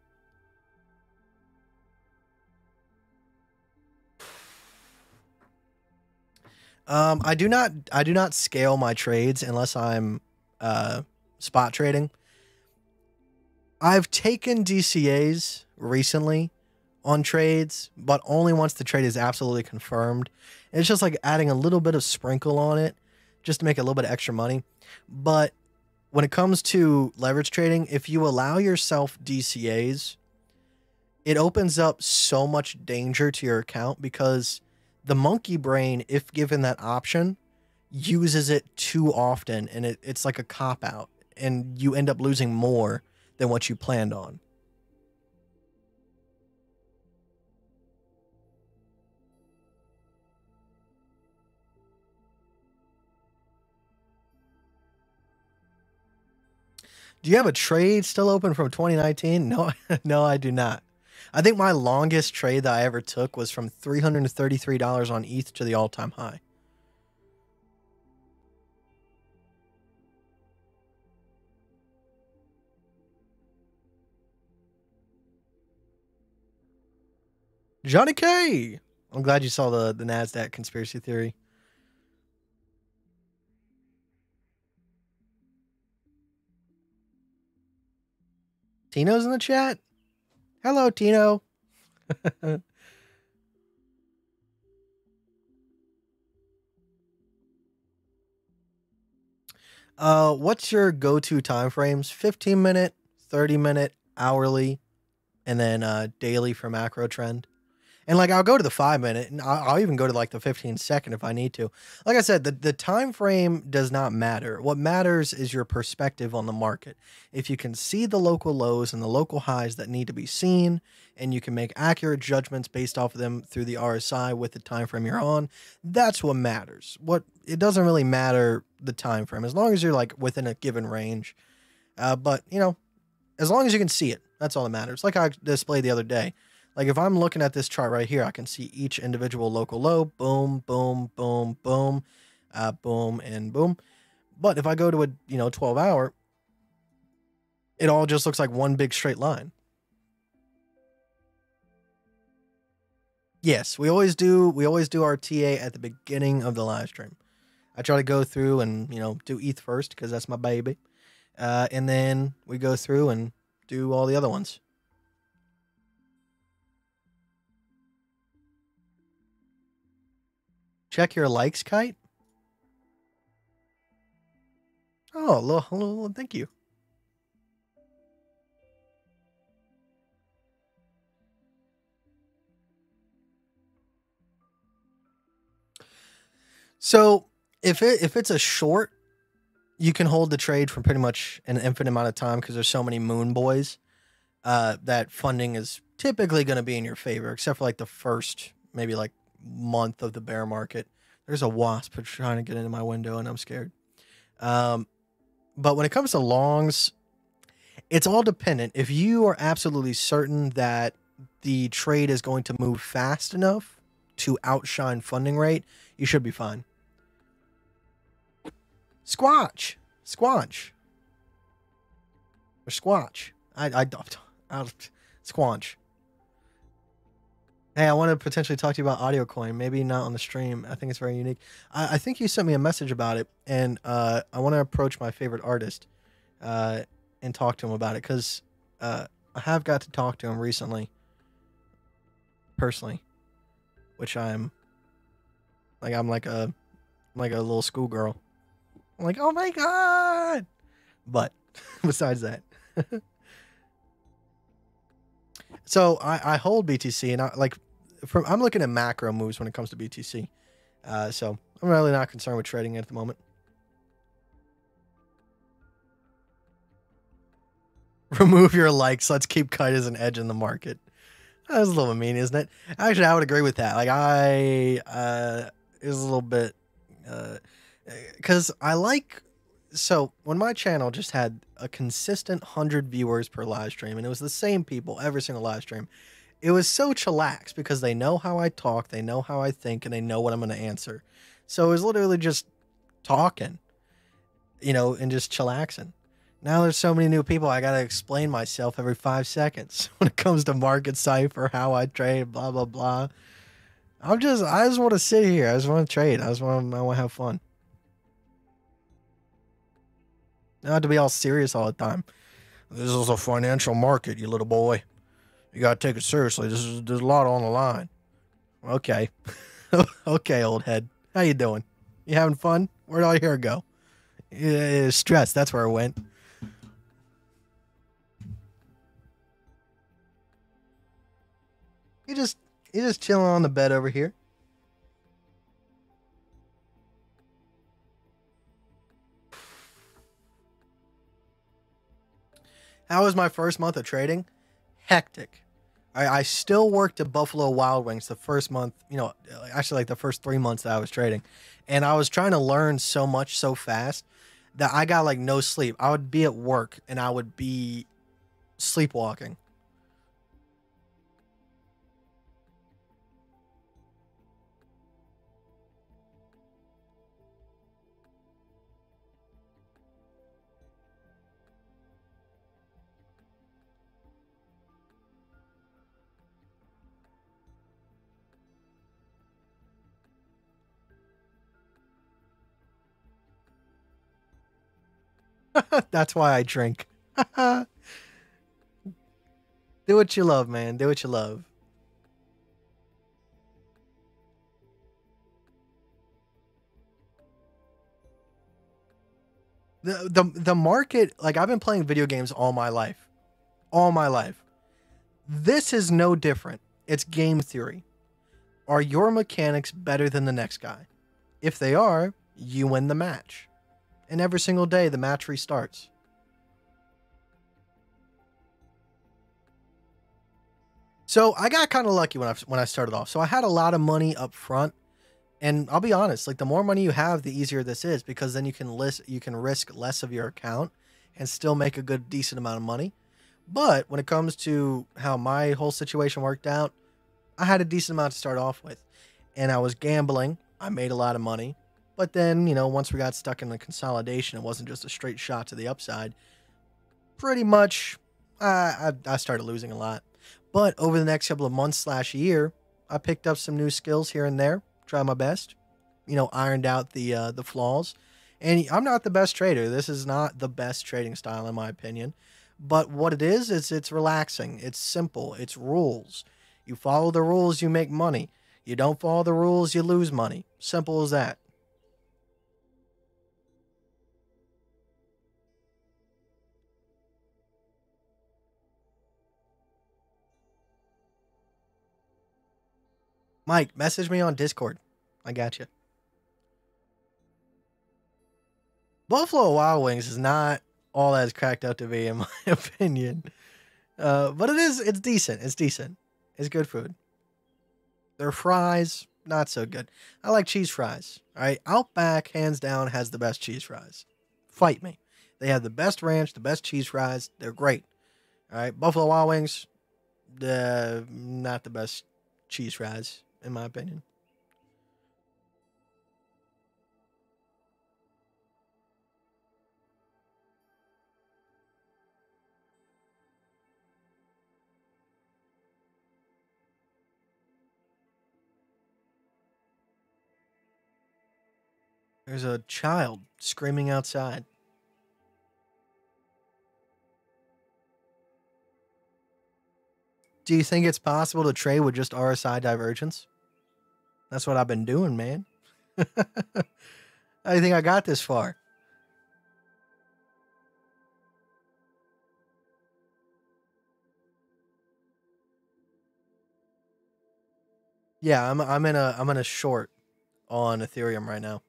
S3: I do not scale my trades unless I'm spot trading. I've taken DCAs recently on trades, but only once the trade is absolutely confirmed. And it's just like adding a little bit of sprinkle on it just to make a little bit of extra money. But when it comes to leverage trading, if you allow yourself DCAs, it opens up so much danger to your account because the monkey brain, if given that option, uses it too often, and it's like a cop out, and you end up losing more than what you planned on. Do you have a trade still open from 2019? No, no, I do not. I think my longest trade that I ever took was from $333 on ETH to the all-time high. Johnny K! I'm glad you saw the NASDAQ conspiracy theory. Tino's in the chat? Hello, Tino. What's your go-to time frames? 15-minute, 30-minute, hourly, and then daily for macro trend. And like I'll go to the 5-minute, and I'll even go to like the 15-second if I need to. Like I said, the time frame does not matter. What matters is your perspective on the market. If you can see the local lows and the local highs that need to be seen, and you can make accurate judgments based off of them through the RSI with the time frame you're on, that's what matters. It doesn't really matter the time frame as long as you're like within a given range. But you know, as long as you can see it, that's all that matters. Like I displayed the other day. Like if I'm looking at this chart right here, I can see each individual local low, boom, boom, boom, boom, boom, and boom. But if I go to a 12-hour, it all just looks like one big straight line. Yes, we always do our TA at the beginning of the live stream. I try to go through and do ETH first because that's my baby, and then we go through and do all the other ones. Check your likes, Kite. Oh, hello, thank you. So if it's a short, you can hold the trade for pretty much an infinite amount of time because there's so many moon boys that funding is typically going to be in your favor, except for like the first maybe like month of the bear market. There's a wasp trying to get into my window and I'm scared. But when it comes to longs, it's all dependent. If you are absolutely certain that the trade is going to move fast enough to outshine funding rate, you should be fine. Squatch. Squanch. Or Squatch. I Squanch. Hey, I want to potentially talk to you about audio coin. Maybe not on the stream. I think it's very unique. I think you sent me a message about it, and I want to approach my favorite artist. and talk to him about it, because I have got to talk to him recently, personally, which I'm like a little schoolgirl. I'm like, oh my god! But besides that, so I hold BTC, and I'm looking at macro moves when it comes to BTC. So I'm really not concerned with trading it at the moment. Remove your likes. Let's keep Kite as an edge in the market. That's a little mean, isn't it? Actually, I would agree with that. Like, it was a little bit, because so when my channel just had a consistent 100 viewers per live stream, and it was the same people every single live stream, it was so chillax because they know how I talk, they know how I think, and they know what I'm going to answer. So it was literally just talking, and just chillaxing. Now there's so many new people, I gotta explain myself every 5 seconds when it comes to market cipher, how I trade, blah blah blah. I just want to sit here. I just want to trade. I want to have fun. Not to be all serious all the time. This is a financial market, you little boy. You gotta take it seriously. There's a lot on the line. Okay, okay, old head. How you doing? You having fun? Where'd all your hair go? Yeah, stress. That's where it went. You just chilling on the bed over here. How was my first month of trading? Hectic. I still worked at Buffalo Wild Wings the first month, actually like the first 3 months that I was trading. And I was trying to learn so much so fast that I got like no sleep. I would be at work and I would be sleepwalking. That's why I drink. Do what you love, man. Do what you love. The market, like, I've been playing video games all my life. All my life. This is no different. It's game theory. Are your mechanics better than the next guy? If they are, you win the match. And every single day, the match restarts. So I got kind of lucky when I started off. So I had a lot of money up front. And I'll be honest, like, the more money you have, the easier this is, because then you can risk less of your account and still make a good decent amount of money. But when it comes to how my whole situation worked out, I had a decent amount to start off with. And I was gambling. I made a lot of money. But then, once we got stuck in the consolidation, it wasn't just a straight shot to the upside. Pretty much, I started losing a lot. But over the next couple of months / year, I picked up some new skills here and there. Tried my best. Ironed out the flaws. And I'm not the best trader. This is not the best trading style, in my opinion. But what it is it's relaxing. It's simple. It's rules. You follow the rules, you make money. You don't follow the rules, you lose money. Simple as that. Mike, message me on Discord. I got you. Buffalo Wild Wings is not all that it's cracked up to be, in my opinion. But it's decent. It's decent. It's good food. Their fries, not so good. I like cheese fries. All right. Outback, hands down, has the best cheese fries. Fight me. They have the best ranch, the best cheese fries. They're great. All right. Buffalo Wild Wings, not the best cheese fries, in my opinion. There's a child screaming outside. Do you think it's possible to trade with just RSI divergence? That's what I've been doing, man. I think I got this far. Yeah, I'm in a short on Ethereum right now.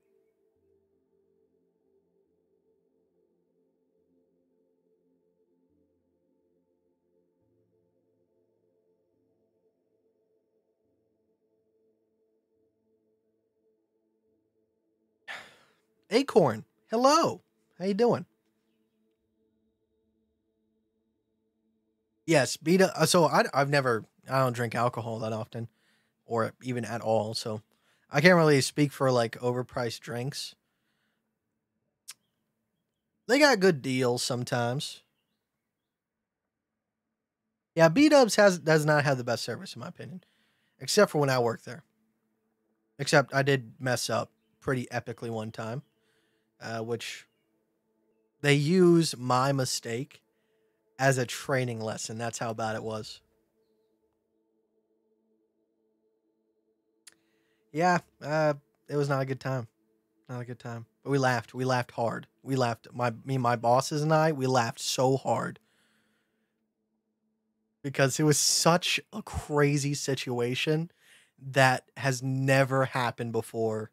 S3: Acorn, hello. How you doing? Yes, beta. So I don't drink alcohol that often, or even at all. So I can't really speak for like overpriced drinks. They got good deals sometimes. Yeah, B Dubs does not have the best service in my opinion, except for when I worked there. Except I did mess up pretty epically one time, which they use my mistake as a training lesson. That's how bad it was. Yeah, it was not a good time. Not a good time. But we laughed. We laughed hard. We laughed. My bosses and I, we laughed so hard because it was such a crazy situation that has never happened before.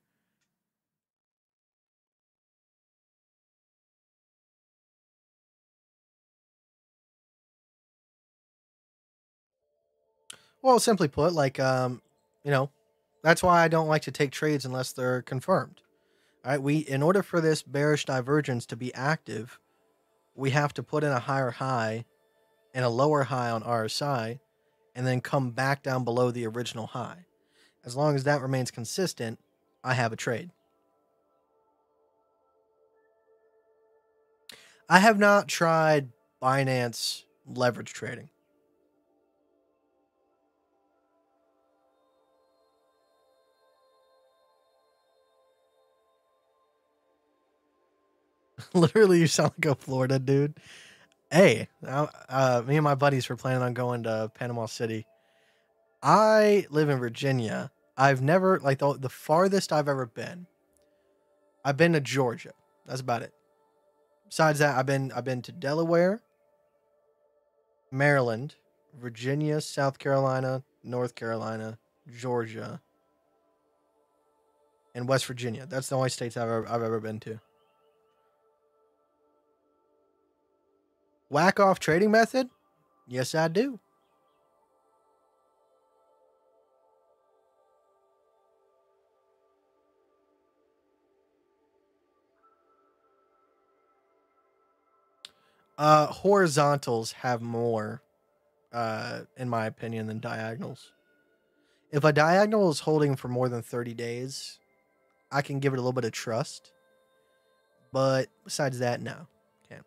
S3: Well, simply put, like you know, that's why I don't like to take trades unless they're confirmed. All right, in order for this bearish divergence to be active, we have to put in a higher high and a lower high on RSI and then come back down below the original high. As long as that remains consistent, I have a trade. I have not tried Binance leverage trading. Literally, you sound like a Florida dude. Hey, me and my buddies were planning on going to Panama City. I live in Virginia. I've never, like, the farthest I've ever been, I've been to Georgia. That's about it. Besides that, I've been to Delaware, Maryland, Virginia, South Carolina, North Carolina, Georgia, and West Virginia. That's the only states I've ever been to. Whack off trading method? Yes, I do. Horizontals have more, in my opinion, than diagonals. If a diagonal is holding for more than 30 days, I can give it a little bit of trust. But besides that, no. Can't.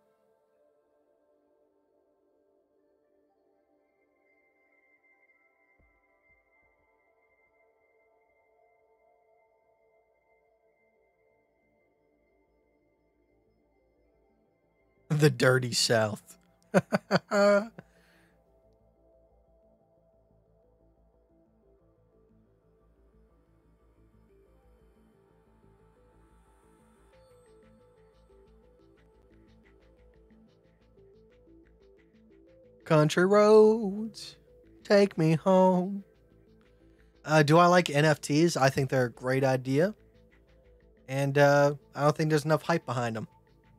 S3: The dirty South. Country roads, take me home. Do I like NFTs? I think they're a great idea. And I don't think there's enough hype behind them.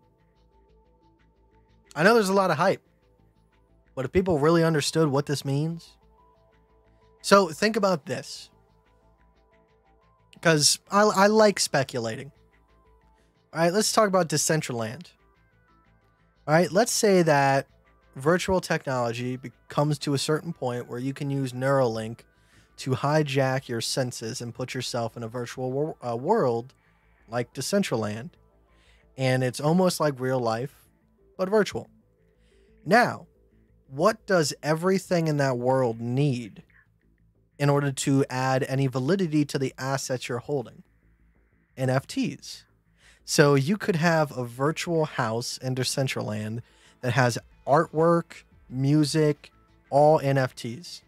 S3: I know there's a lot of hype. But if people really understood what this means. So think about this. Because I like speculating. All right, let's talk about Decentraland. All right, let's say that virtual technology comes to a certain point where you can use Neuralink to hijack your senses and put yourself in a virtual world like Decentraland. And it's almost like real life, but virtual. Now, what does everything in that world need in order to add any validity to the assets you're holding? NFTs. So you could have a virtual house in Decentraland that has artwork, music, all NFTs.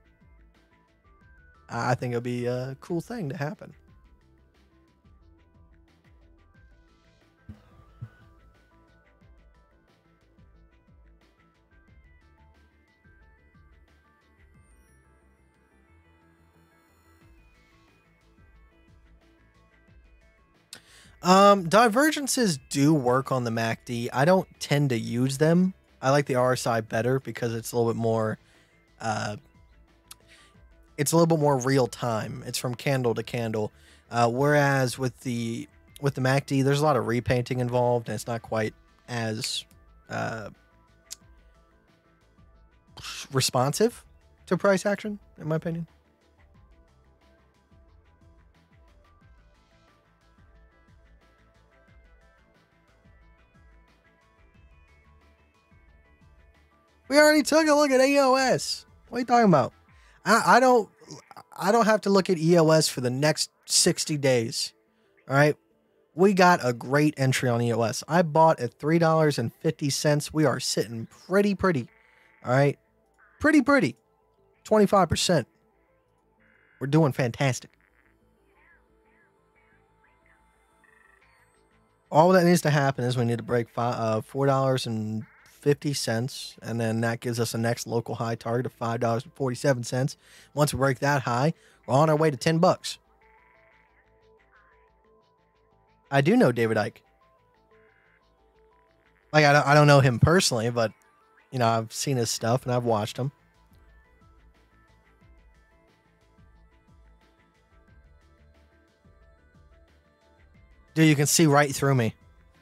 S3: I think it'll be a cool thing to happen. Divergences do work on the MACD. I don't tend to use them. I like the RSI better because it's a little bit more real time. It's from candle to candle. Whereas with the MACD, there's a lot of repainting involved, and it's not quite as responsive to price action, in my opinion. We already took a look at EOS. What are you talking about? I don't have to look at EOS for the next 60 days. All right. We got a great entry on EOS. I bought at $3.50. We are sitting pretty. All right. Pretty. 25%. We're doing fantastic. All that needs to happen is we need to break $4.50, and then that gives us a next local high target of $5.47. Once we break that high, we're on our way to $10. I do know David Icke. Like, I don't know him personally, but you know, I've seen his stuff and I've watched him. Dude, you can see right through me.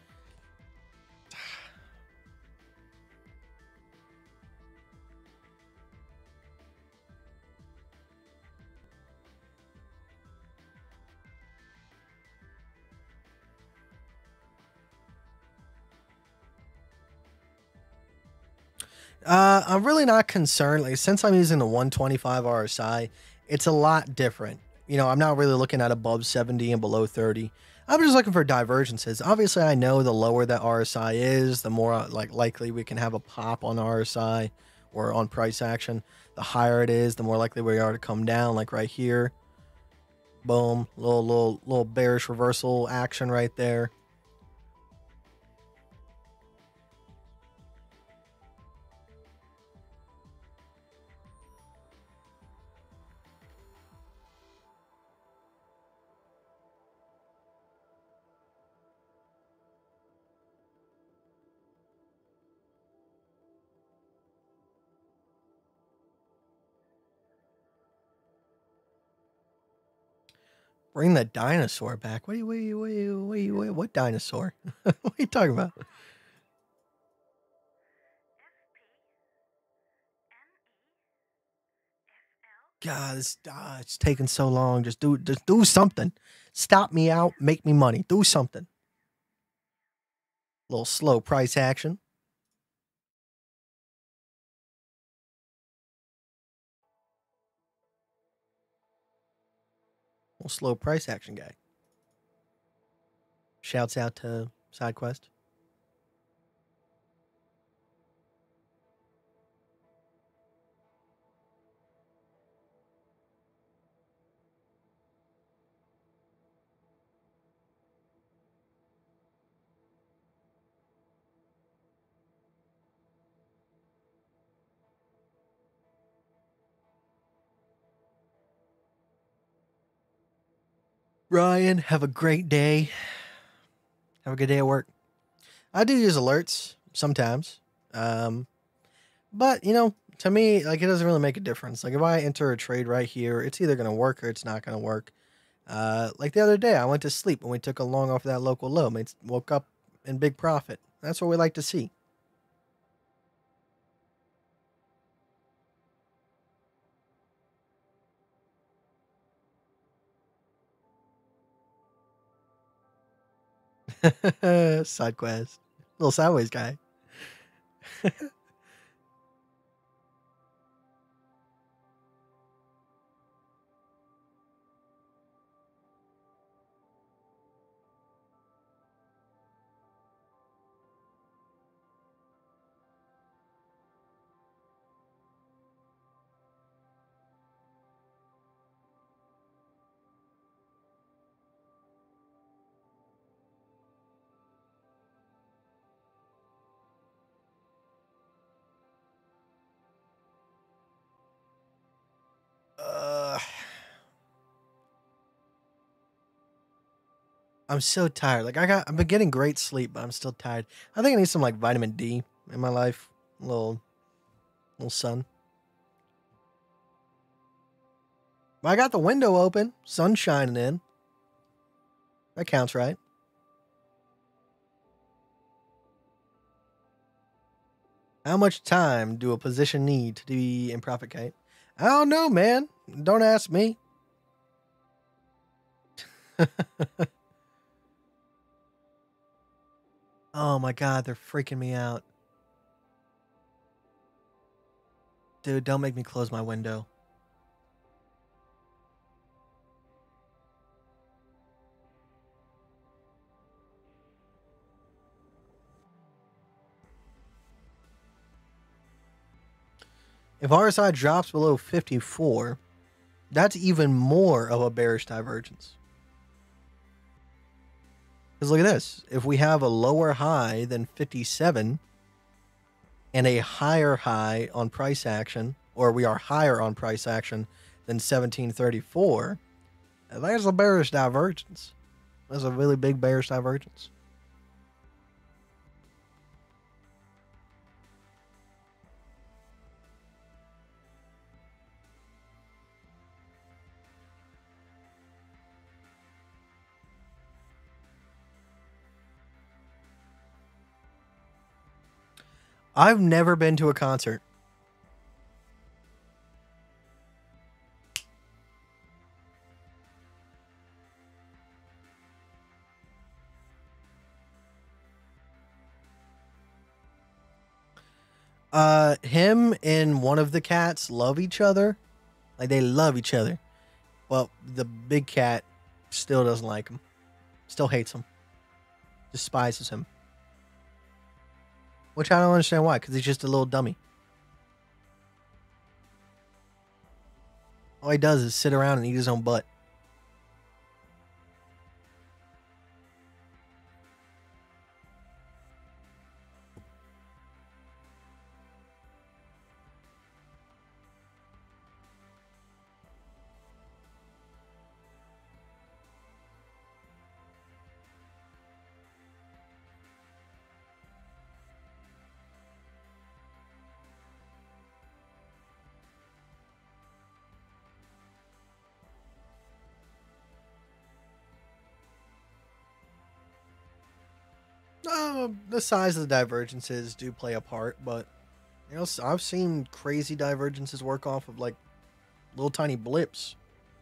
S3: I'm really not concerned. Like, since I'm using the 125 RSI, it's a lot different. You know, I'm not really looking at above 70 and below 30. I'm just looking for divergences. Obviously, I know the lower that RSI is, the more likely we can have a pop on RSI or on price action. The higher it is, the more likely we are to come down. Like right here, boom, little bearish reversal action right there. Bring the dinosaur back. What dinosaur? What are you talking about? God, it's taking so long. Just do something. Stop me out. Make me money. Do something. Little slow price action. Little slow price action guy. Shouts out to SideQuest. Ryan, have a great day. Have a good day at work. I do use alerts sometimes. But, you know, to me, like, it doesn't really make a difference. Like, if I enter a trade right here, it's either going to work or it's not going to work. Like the other day, I went to sleep when we took a long off of that local low. Woke up in big profit. That's what we like to see. Side quest. Little sideways guy. I'm so tired. Like I've been getting great sleep, but I'm still tired. I think I need some like vitamin D in my life. Little sun. I got the window open, sun shining in. That counts, right? How much time do a position need to be in profit, Kite? I don't know, man. Don't ask me. Oh my god, they're freaking me out. Dude, don't make me close my window. If RSI drops below 54, that's even more of a bearish divergence. Because look at this. If we have a lower high than 57 and a higher high on price action, or we are higher on price action than 1734, there's a bearish divergence. There's a really big bearish divergence. I've never been to a concert. Him and one of the cats love each other. Like, they love each other. Well, the big cat still doesn't like him. Still hates him. Despises him. Which I don't understand why, because he's just a little dummy. All he does is sit around and eat his own butt. The size of the divergences do play a part, but you know, I've seen crazy divergences work off of like little tiny blips.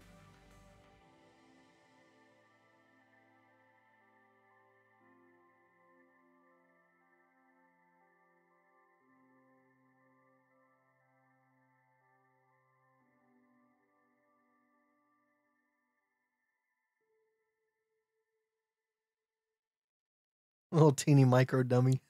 S3: Little teeny micro dummy.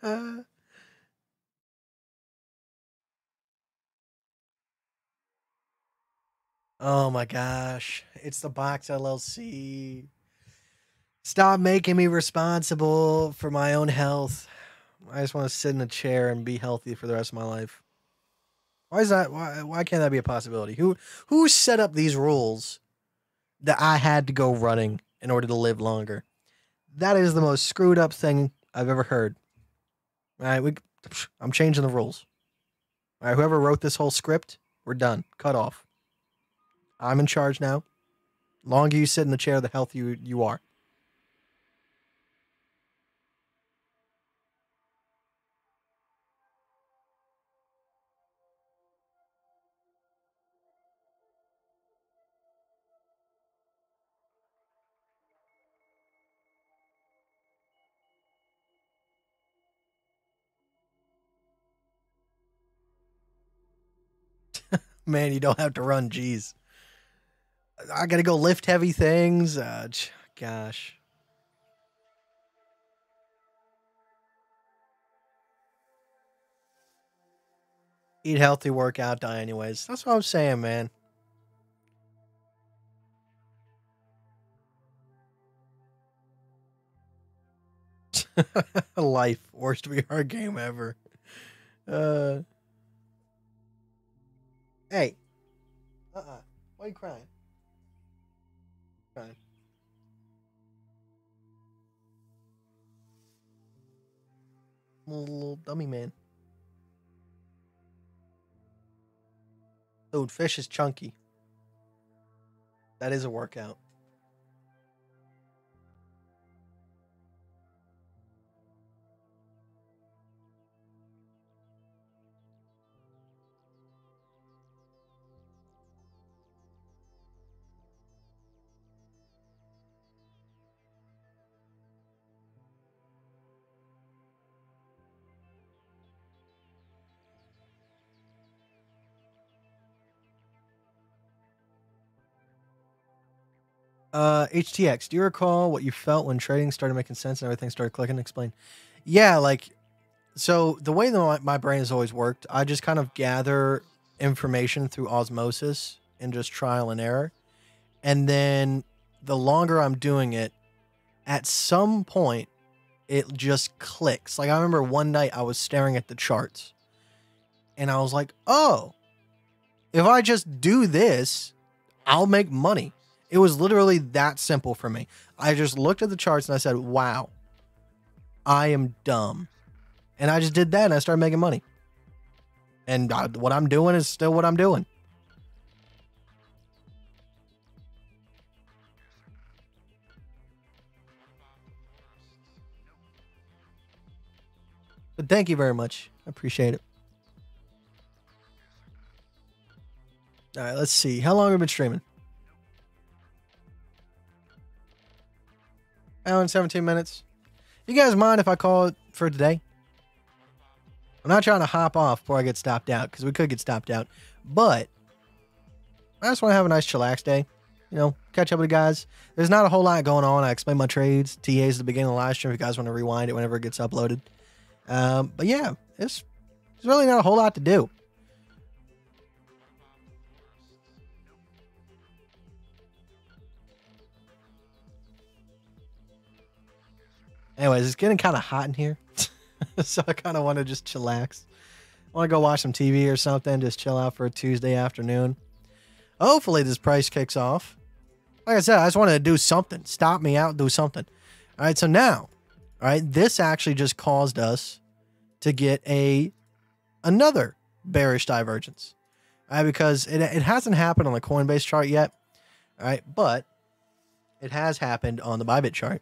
S3: Oh my gosh. It's the Box LLC. Stop making me responsible for my own health. I just want to sit in a chair and be healthy for the rest of my life. Why is that? Why can't that be a possibility? Who set up these rules that I had to go running in order to live longer? That is the most screwed up thing I've ever heard. All right, I'm changing the rules. All right, whoever wrote this whole script, we're done. Cut off. I'm in charge now. Longer you sit in the chair, the healthier you are. Man, you don't have to run. Jeez. I got to go lift heavy things. Gosh. Eat healthy, work out, die anyways. That's what I'm saying, man. Life. Worst VR game ever. Uh. Hey. Why are you crying? Crying. Little dummy man. Dude, fish is chunky. That is a workout. HTX, do you recall what you felt when trading started making sense and everything started clicking? Explain. Yeah, like, so the way that my brain has always worked, I just kind of gather information through osmosis and just trial and error. And then the longer I'm doing it, at some point, it just clicks. Like, I remember one night I was staring at the charts and I was like, oh, if I just do this, I'll make money. It was literally that simple for me. I just looked at the charts and I said, wow, I am dumb. And I just did that and I started making money. And what I'm doing is still what I'm doing. But thank you very much. I appreciate it. All right, let's see. How long have we been streaming? Hour and 17 minutes. You guys mind if I call it for today? I'm not trying to hop off before I get stopped out, because we could get stopped out. But I just want to have a nice chillax day. You know, catch up with the guys. There's not a whole lot going on. I explain my trades. TAs at the beginning of the live stream if you guys want to rewind it whenever it gets uploaded. But yeah, it's really not a whole lot to do. Anyways, it's getting kind of hot in here. So I kind of want to just chillax. I want to go watch some TV or something. Just chill out for a Tuesday afternoon. Hopefully this price kicks off. Like I said, I just wanted to do something. Stop me out and do something. All right, so now, all right, this actually just caused us to get another bearish divergence. All right, because it hasn't happened on the Coinbase chart yet. All right, but it has happened on the Bybit chart.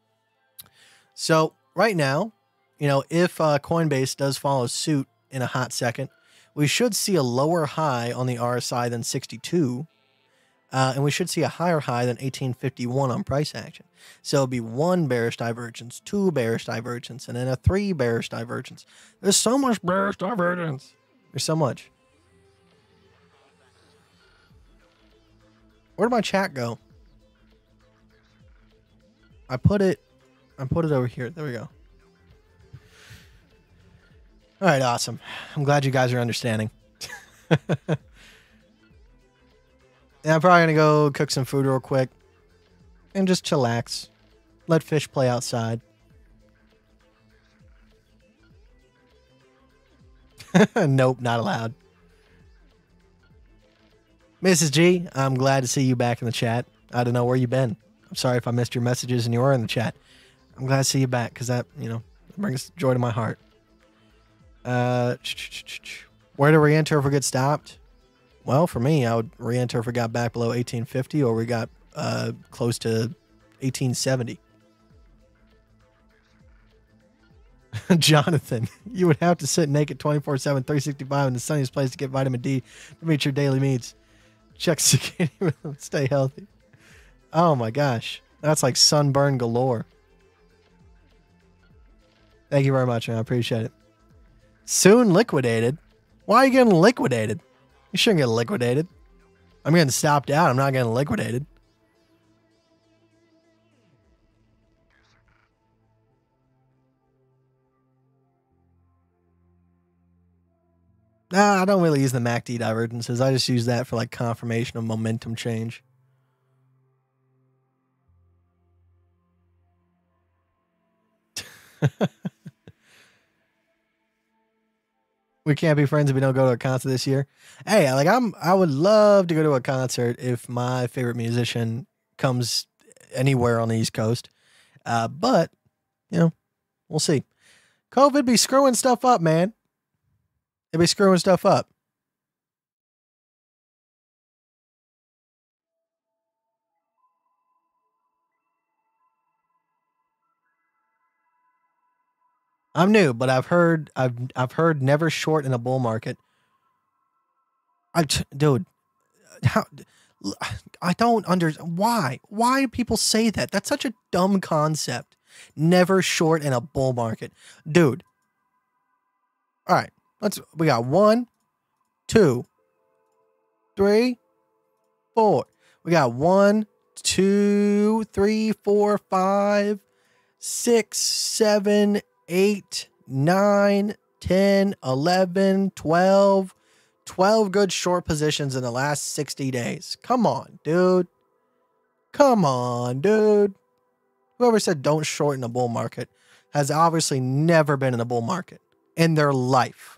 S3: So right now, you know, if Coinbase does follow suit in a hot second, we should see a lower high on the RSI than 62. And we should see a higher high than 1851 on price action. So it'll be 1 bearish divergence, 2 bearish divergence, and then a 3 bearish divergence. There's so much bearish divergence. There's so much. Where'd my chat go? I put it over here. There we go. All right, awesome. I'm glad you guys are understanding. Yeah, I'm probably going to go cook some food real quick and just chillax. Let fish play outside. Nope, not allowed. Mrs. G, I'm glad to see you back in the chat. I don't know where you've been. I'm sorry if I missed your messages and you were in the chat. I'm glad to see you back because that, you know, brings joy to my heart. Where to re-enter if we get stopped? Well, for me, I would re-enter if we got back below 1850 or we got close to 1870. Jonathan, you would have to sit naked 24/7, 365 in the sunniest place to get vitamin D to meet your daily needs. Check security rhythm, stay healthy. Oh my gosh. That's like sunburn galore. Thank you very much, man. I appreciate it. Soon liquidated? Why are you getting liquidated? You shouldn't get liquidated. I'm getting stopped out. I'm not getting liquidated. Nah, I don't really use the MACD divergences. I just use that for like confirmation of momentum change. We can't be friends if we don't go to a concert this year. Hey, like I would love to go to a concert if my favorite musician comes anywhere on the East Coast. But, you know, we'll see. COVID be screwing stuff up, man. It be screwing stuff up. I'm new, but I've heard never short in a bull market. Dude, how? I don't understand why. Why do people say that? That's such a dumb concept. Never short in a bull market, dude. All right, we got 1, 2, 3, 4. We got 1, 2, 3, 4, 5, 6, 7, 8, 9, 10, 11, 12. 12 good short positions in the last 60 days. Come on, dude. Come on, dude. Whoever said don't short in a bull market has obviously never been in a bull market in their life.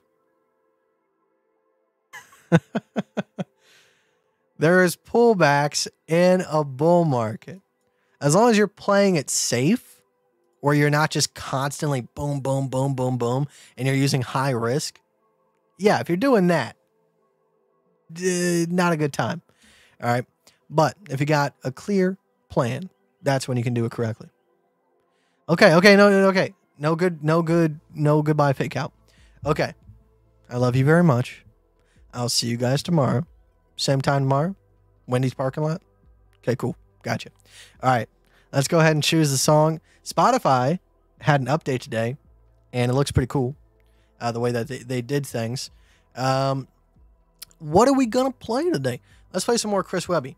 S3: There is pullbacks in a bull market. As long as you're playing it safe, where you're not just constantly boom, boom, boom, boom, boom, and you're using high risk. Yeah, if you're doing that, not a good time. All right. But if you got a clear plan, that's when you can do it correctly. Okay. Okay. No goodbye fake out. Okay. I love you very much. I'll see you guys tomorrow. Same time tomorrow. Wendy's parking lot. Okay, cool. Gotcha. All right. Let's go ahead and choose the song. Spotify had an update today, and it looks pretty cool. The way that they did things. What are we going to play today? Let's play some more Chris Webby.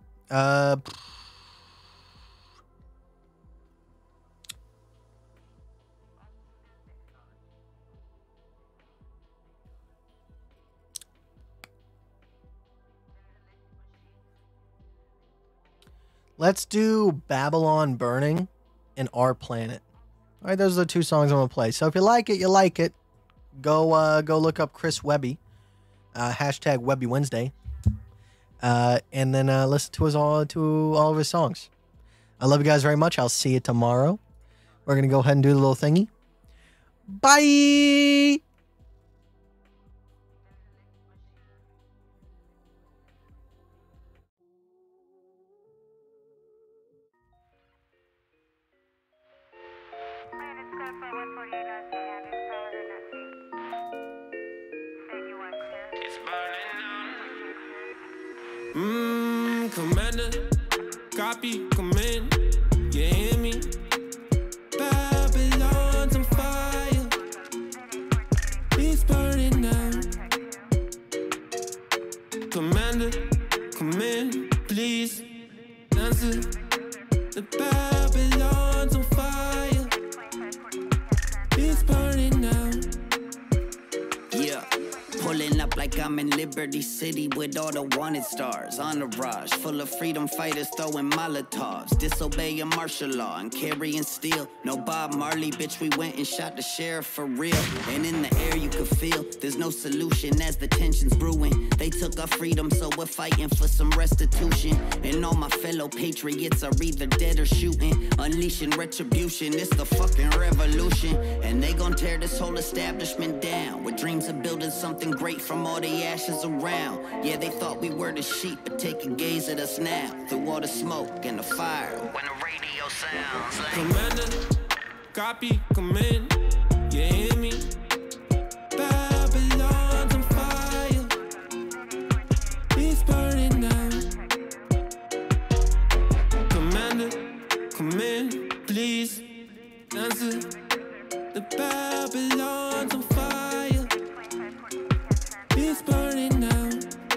S3: Let's do Babylon Burning and Our Planet. All right, those are the two songs I'm going to play. So if you like it, you like it. Go look up Chris Webby. Hashtag Webby Wednesday. And then listen to all of his songs. I love you guys very much. I'll see you tomorrow. We're going to go ahead and do the little thingy. Bye!
S1: Commander, copy, come in, you hear me? Babylon's on fire, it's burning now. Commander, come in, please, answer. The Babylon's on fire, it's burning now.
S2: Yeah. Pulling up like I'm in Liberty City with all the wanted stars. Entourage full of freedom fighters throwing Molotovs. Disobeying martial law and carrying steel. No Bob Marley, bitch, we went and shot the sheriff for real. And in the air you could feel there's no solution as the tension's brewing. They took our freedom, so we're fighting for some restitution. And all my fellow patriots are either dead or shooting. Unleashing retribution, it's the fucking revolution. And they gon' tear this whole establishment down with dreams of building something great from all the ashes around. Yeah, they thought we were the sheep, but take a gaze at us now. Through all the smoke and the fire, when the radio sounds like
S1: Commander, copy, come in, you hear me? Babylon's on fire, it's burning now. Commander, come in, please, answer. The Babylon's on fire, it's burning now.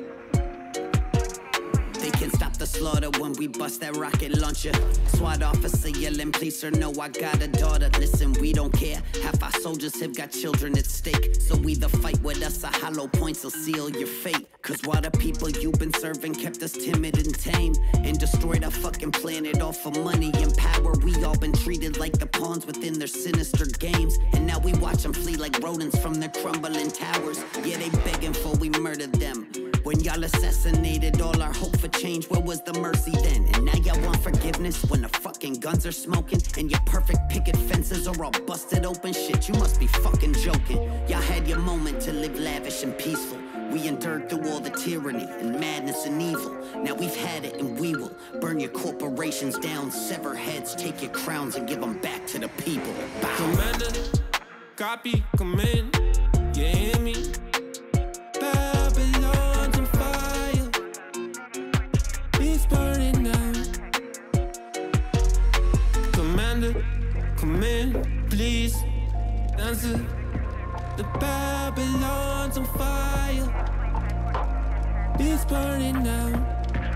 S2: they can stop the slaughter when we bust that rocket launcher. SWAT officer yelling, please sir, no, I got a daughter. Listen, we don't care. Half our soldiers have got children at stake. So either fight with us or hollow points will seal your fate. Cause while the people you've been serving kept us timid and tame and destroyed our fucking planet all for money and power, we all been treated like the pawns within their sinister games. And now we watch them flee like rodents from their crumbling towers. Yeah, they begging for we murder them. When y'all assassinated all our hope for change, where was the mercy then? And now y'all want forgiveness when the fucking guns are smoking and your perfect picket fences are all busted open? Shit, you must be fucking joking. Y'all had your moment to live lavish and peaceful. We endured through all the tyranny and madness and evil. Now we've had it and we will burn your corporations down, sever heads, take your crowns and give them back to the people. Bow.
S1: Commander, copy, command, you hear me? Babylon's on fire, it's burning now. Commander, command, please answer. The Babylon's on fire, it's burning now.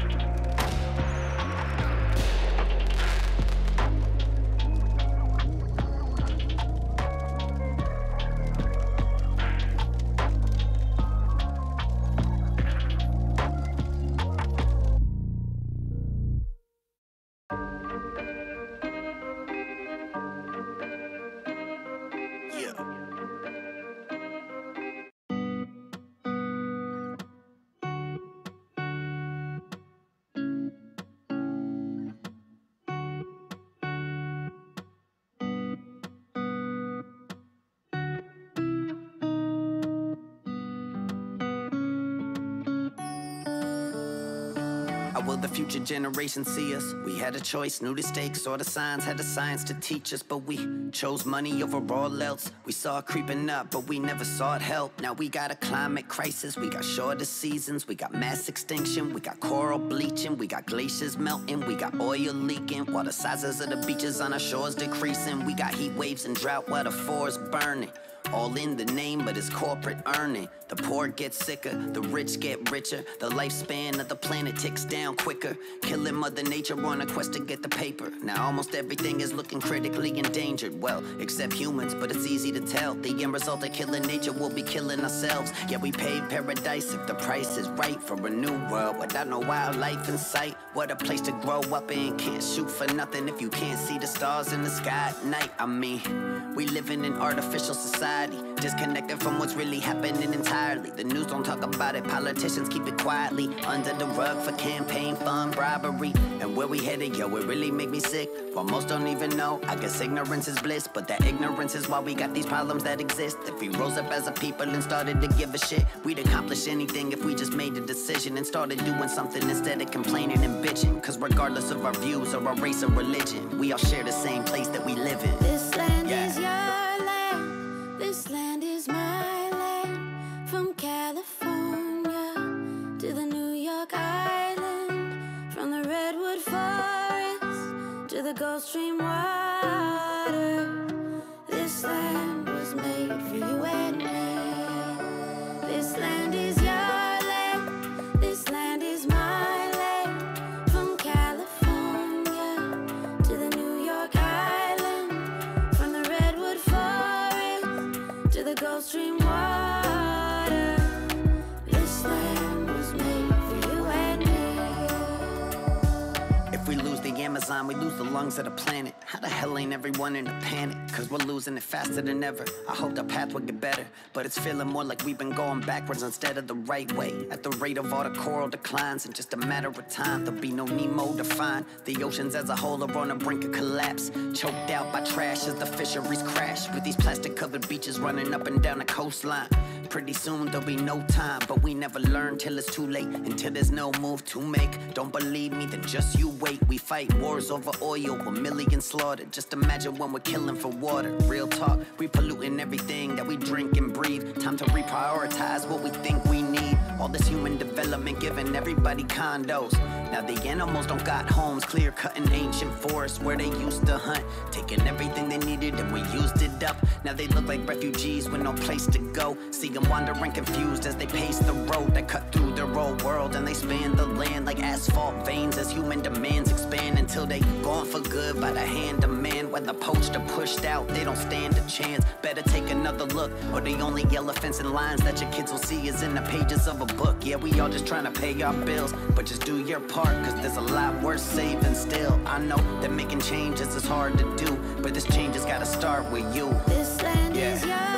S2: Will the future generations see us? We had a choice, knew the stakes, saw the signs, had the science to teach us, but we chose money over all else. We saw it creeping up, but we never sought help. Now we got a climate crisis, we got shorter seasons, we got mass extinction, we got coral bleaching, we got glaciers melting, we got oil leaking, while the sizes of the beaches on our shores decreasing. We got heat waves and drought while the forest burning. All in the name, but it's corporate earning. The poor get sicker, the rich get richer. The lifespan of the planet ticks down quicker. Killing Mother Nature on a quest to get the paper. Now almost everything is looking critically endangered. Well, except humans, but it's easy to tell. The end result of killing nature will be killing ourselves. Yeah, we paid paradise if the price is right for a new world without no wildlife in sight. What a place to grow up in. Can't shoot for nothing if you can't see the stars in the sky at night. I mean, we live in an artificial society, disconnected from what's really happening entirely. The news don't talk about it, politicians keep it quietly under the rug for campaign fund bribery. And where we headed, yo, it really make me sick. Well, most don't even know, I guess ignorance is bliss, but that ignorance is why we got these problems that exist. If we rose up as a people and started to give a shit, we'd accomplish anything if we just made a decision and started doing something instead of complaining and bitching. Cause regardless of our views or our race or religion, we all share the same place that we live in.
S4: This land is your land, this land is my land. From California to the New York Island, from the Redwood Forest to the Gulf Stream water. This land was made for you and me. This land is your land, this land is my land. From California to the New York Island, from the Redwood Forest to the Gulf Stream water. This land was made for you and me.
S2: If we lose the Amazon, we lose the lungs of the planet. How the hell ain't everyone in a panic? Cause we're losing it faster than ever. I hoped our path would get better, but it's feeling more like we've been going backwards instead of the right way. At the rate of all the coral declines, in just a matter of time, there'll be no Nemo to find. The oceans as a whole are on the brink of collapse, choked out by trash as the fisheries crash, with these plastic covered beaches running up and down the coastline. Pretty soon there'll be no time, but we never learn till it's too late, until there's no move to make. Don't believe me, then just you wait. We fight wars over oil, with millions slaughtered. Just imagine when we're killing for water. Real talk, we polluting everything that we drink and breathe. Time to reprioritize what we think we need. All this human development giving everybody condos. Now the animals don't got homes, clear-cutting ancient forests where they used to hunt, taking everything they needed and we used it up. Now they look like refugees with no place to go. See them wandering confused as they pace the road that cut through their old world, and they span the land like asphalt veins as human demands expand until they gone for good by the hand of man. Whether poached or pushed out, they don't stand a chance. Better take another look, or the only elephants and lions that your kids will see is in the pages of a book. Yeah, we all just trying to pay our bills, but just do your part, cause there's a lot worth saving still. I know that making changes is hard to do, but this change has gotta start with you.
S4: This land is yours.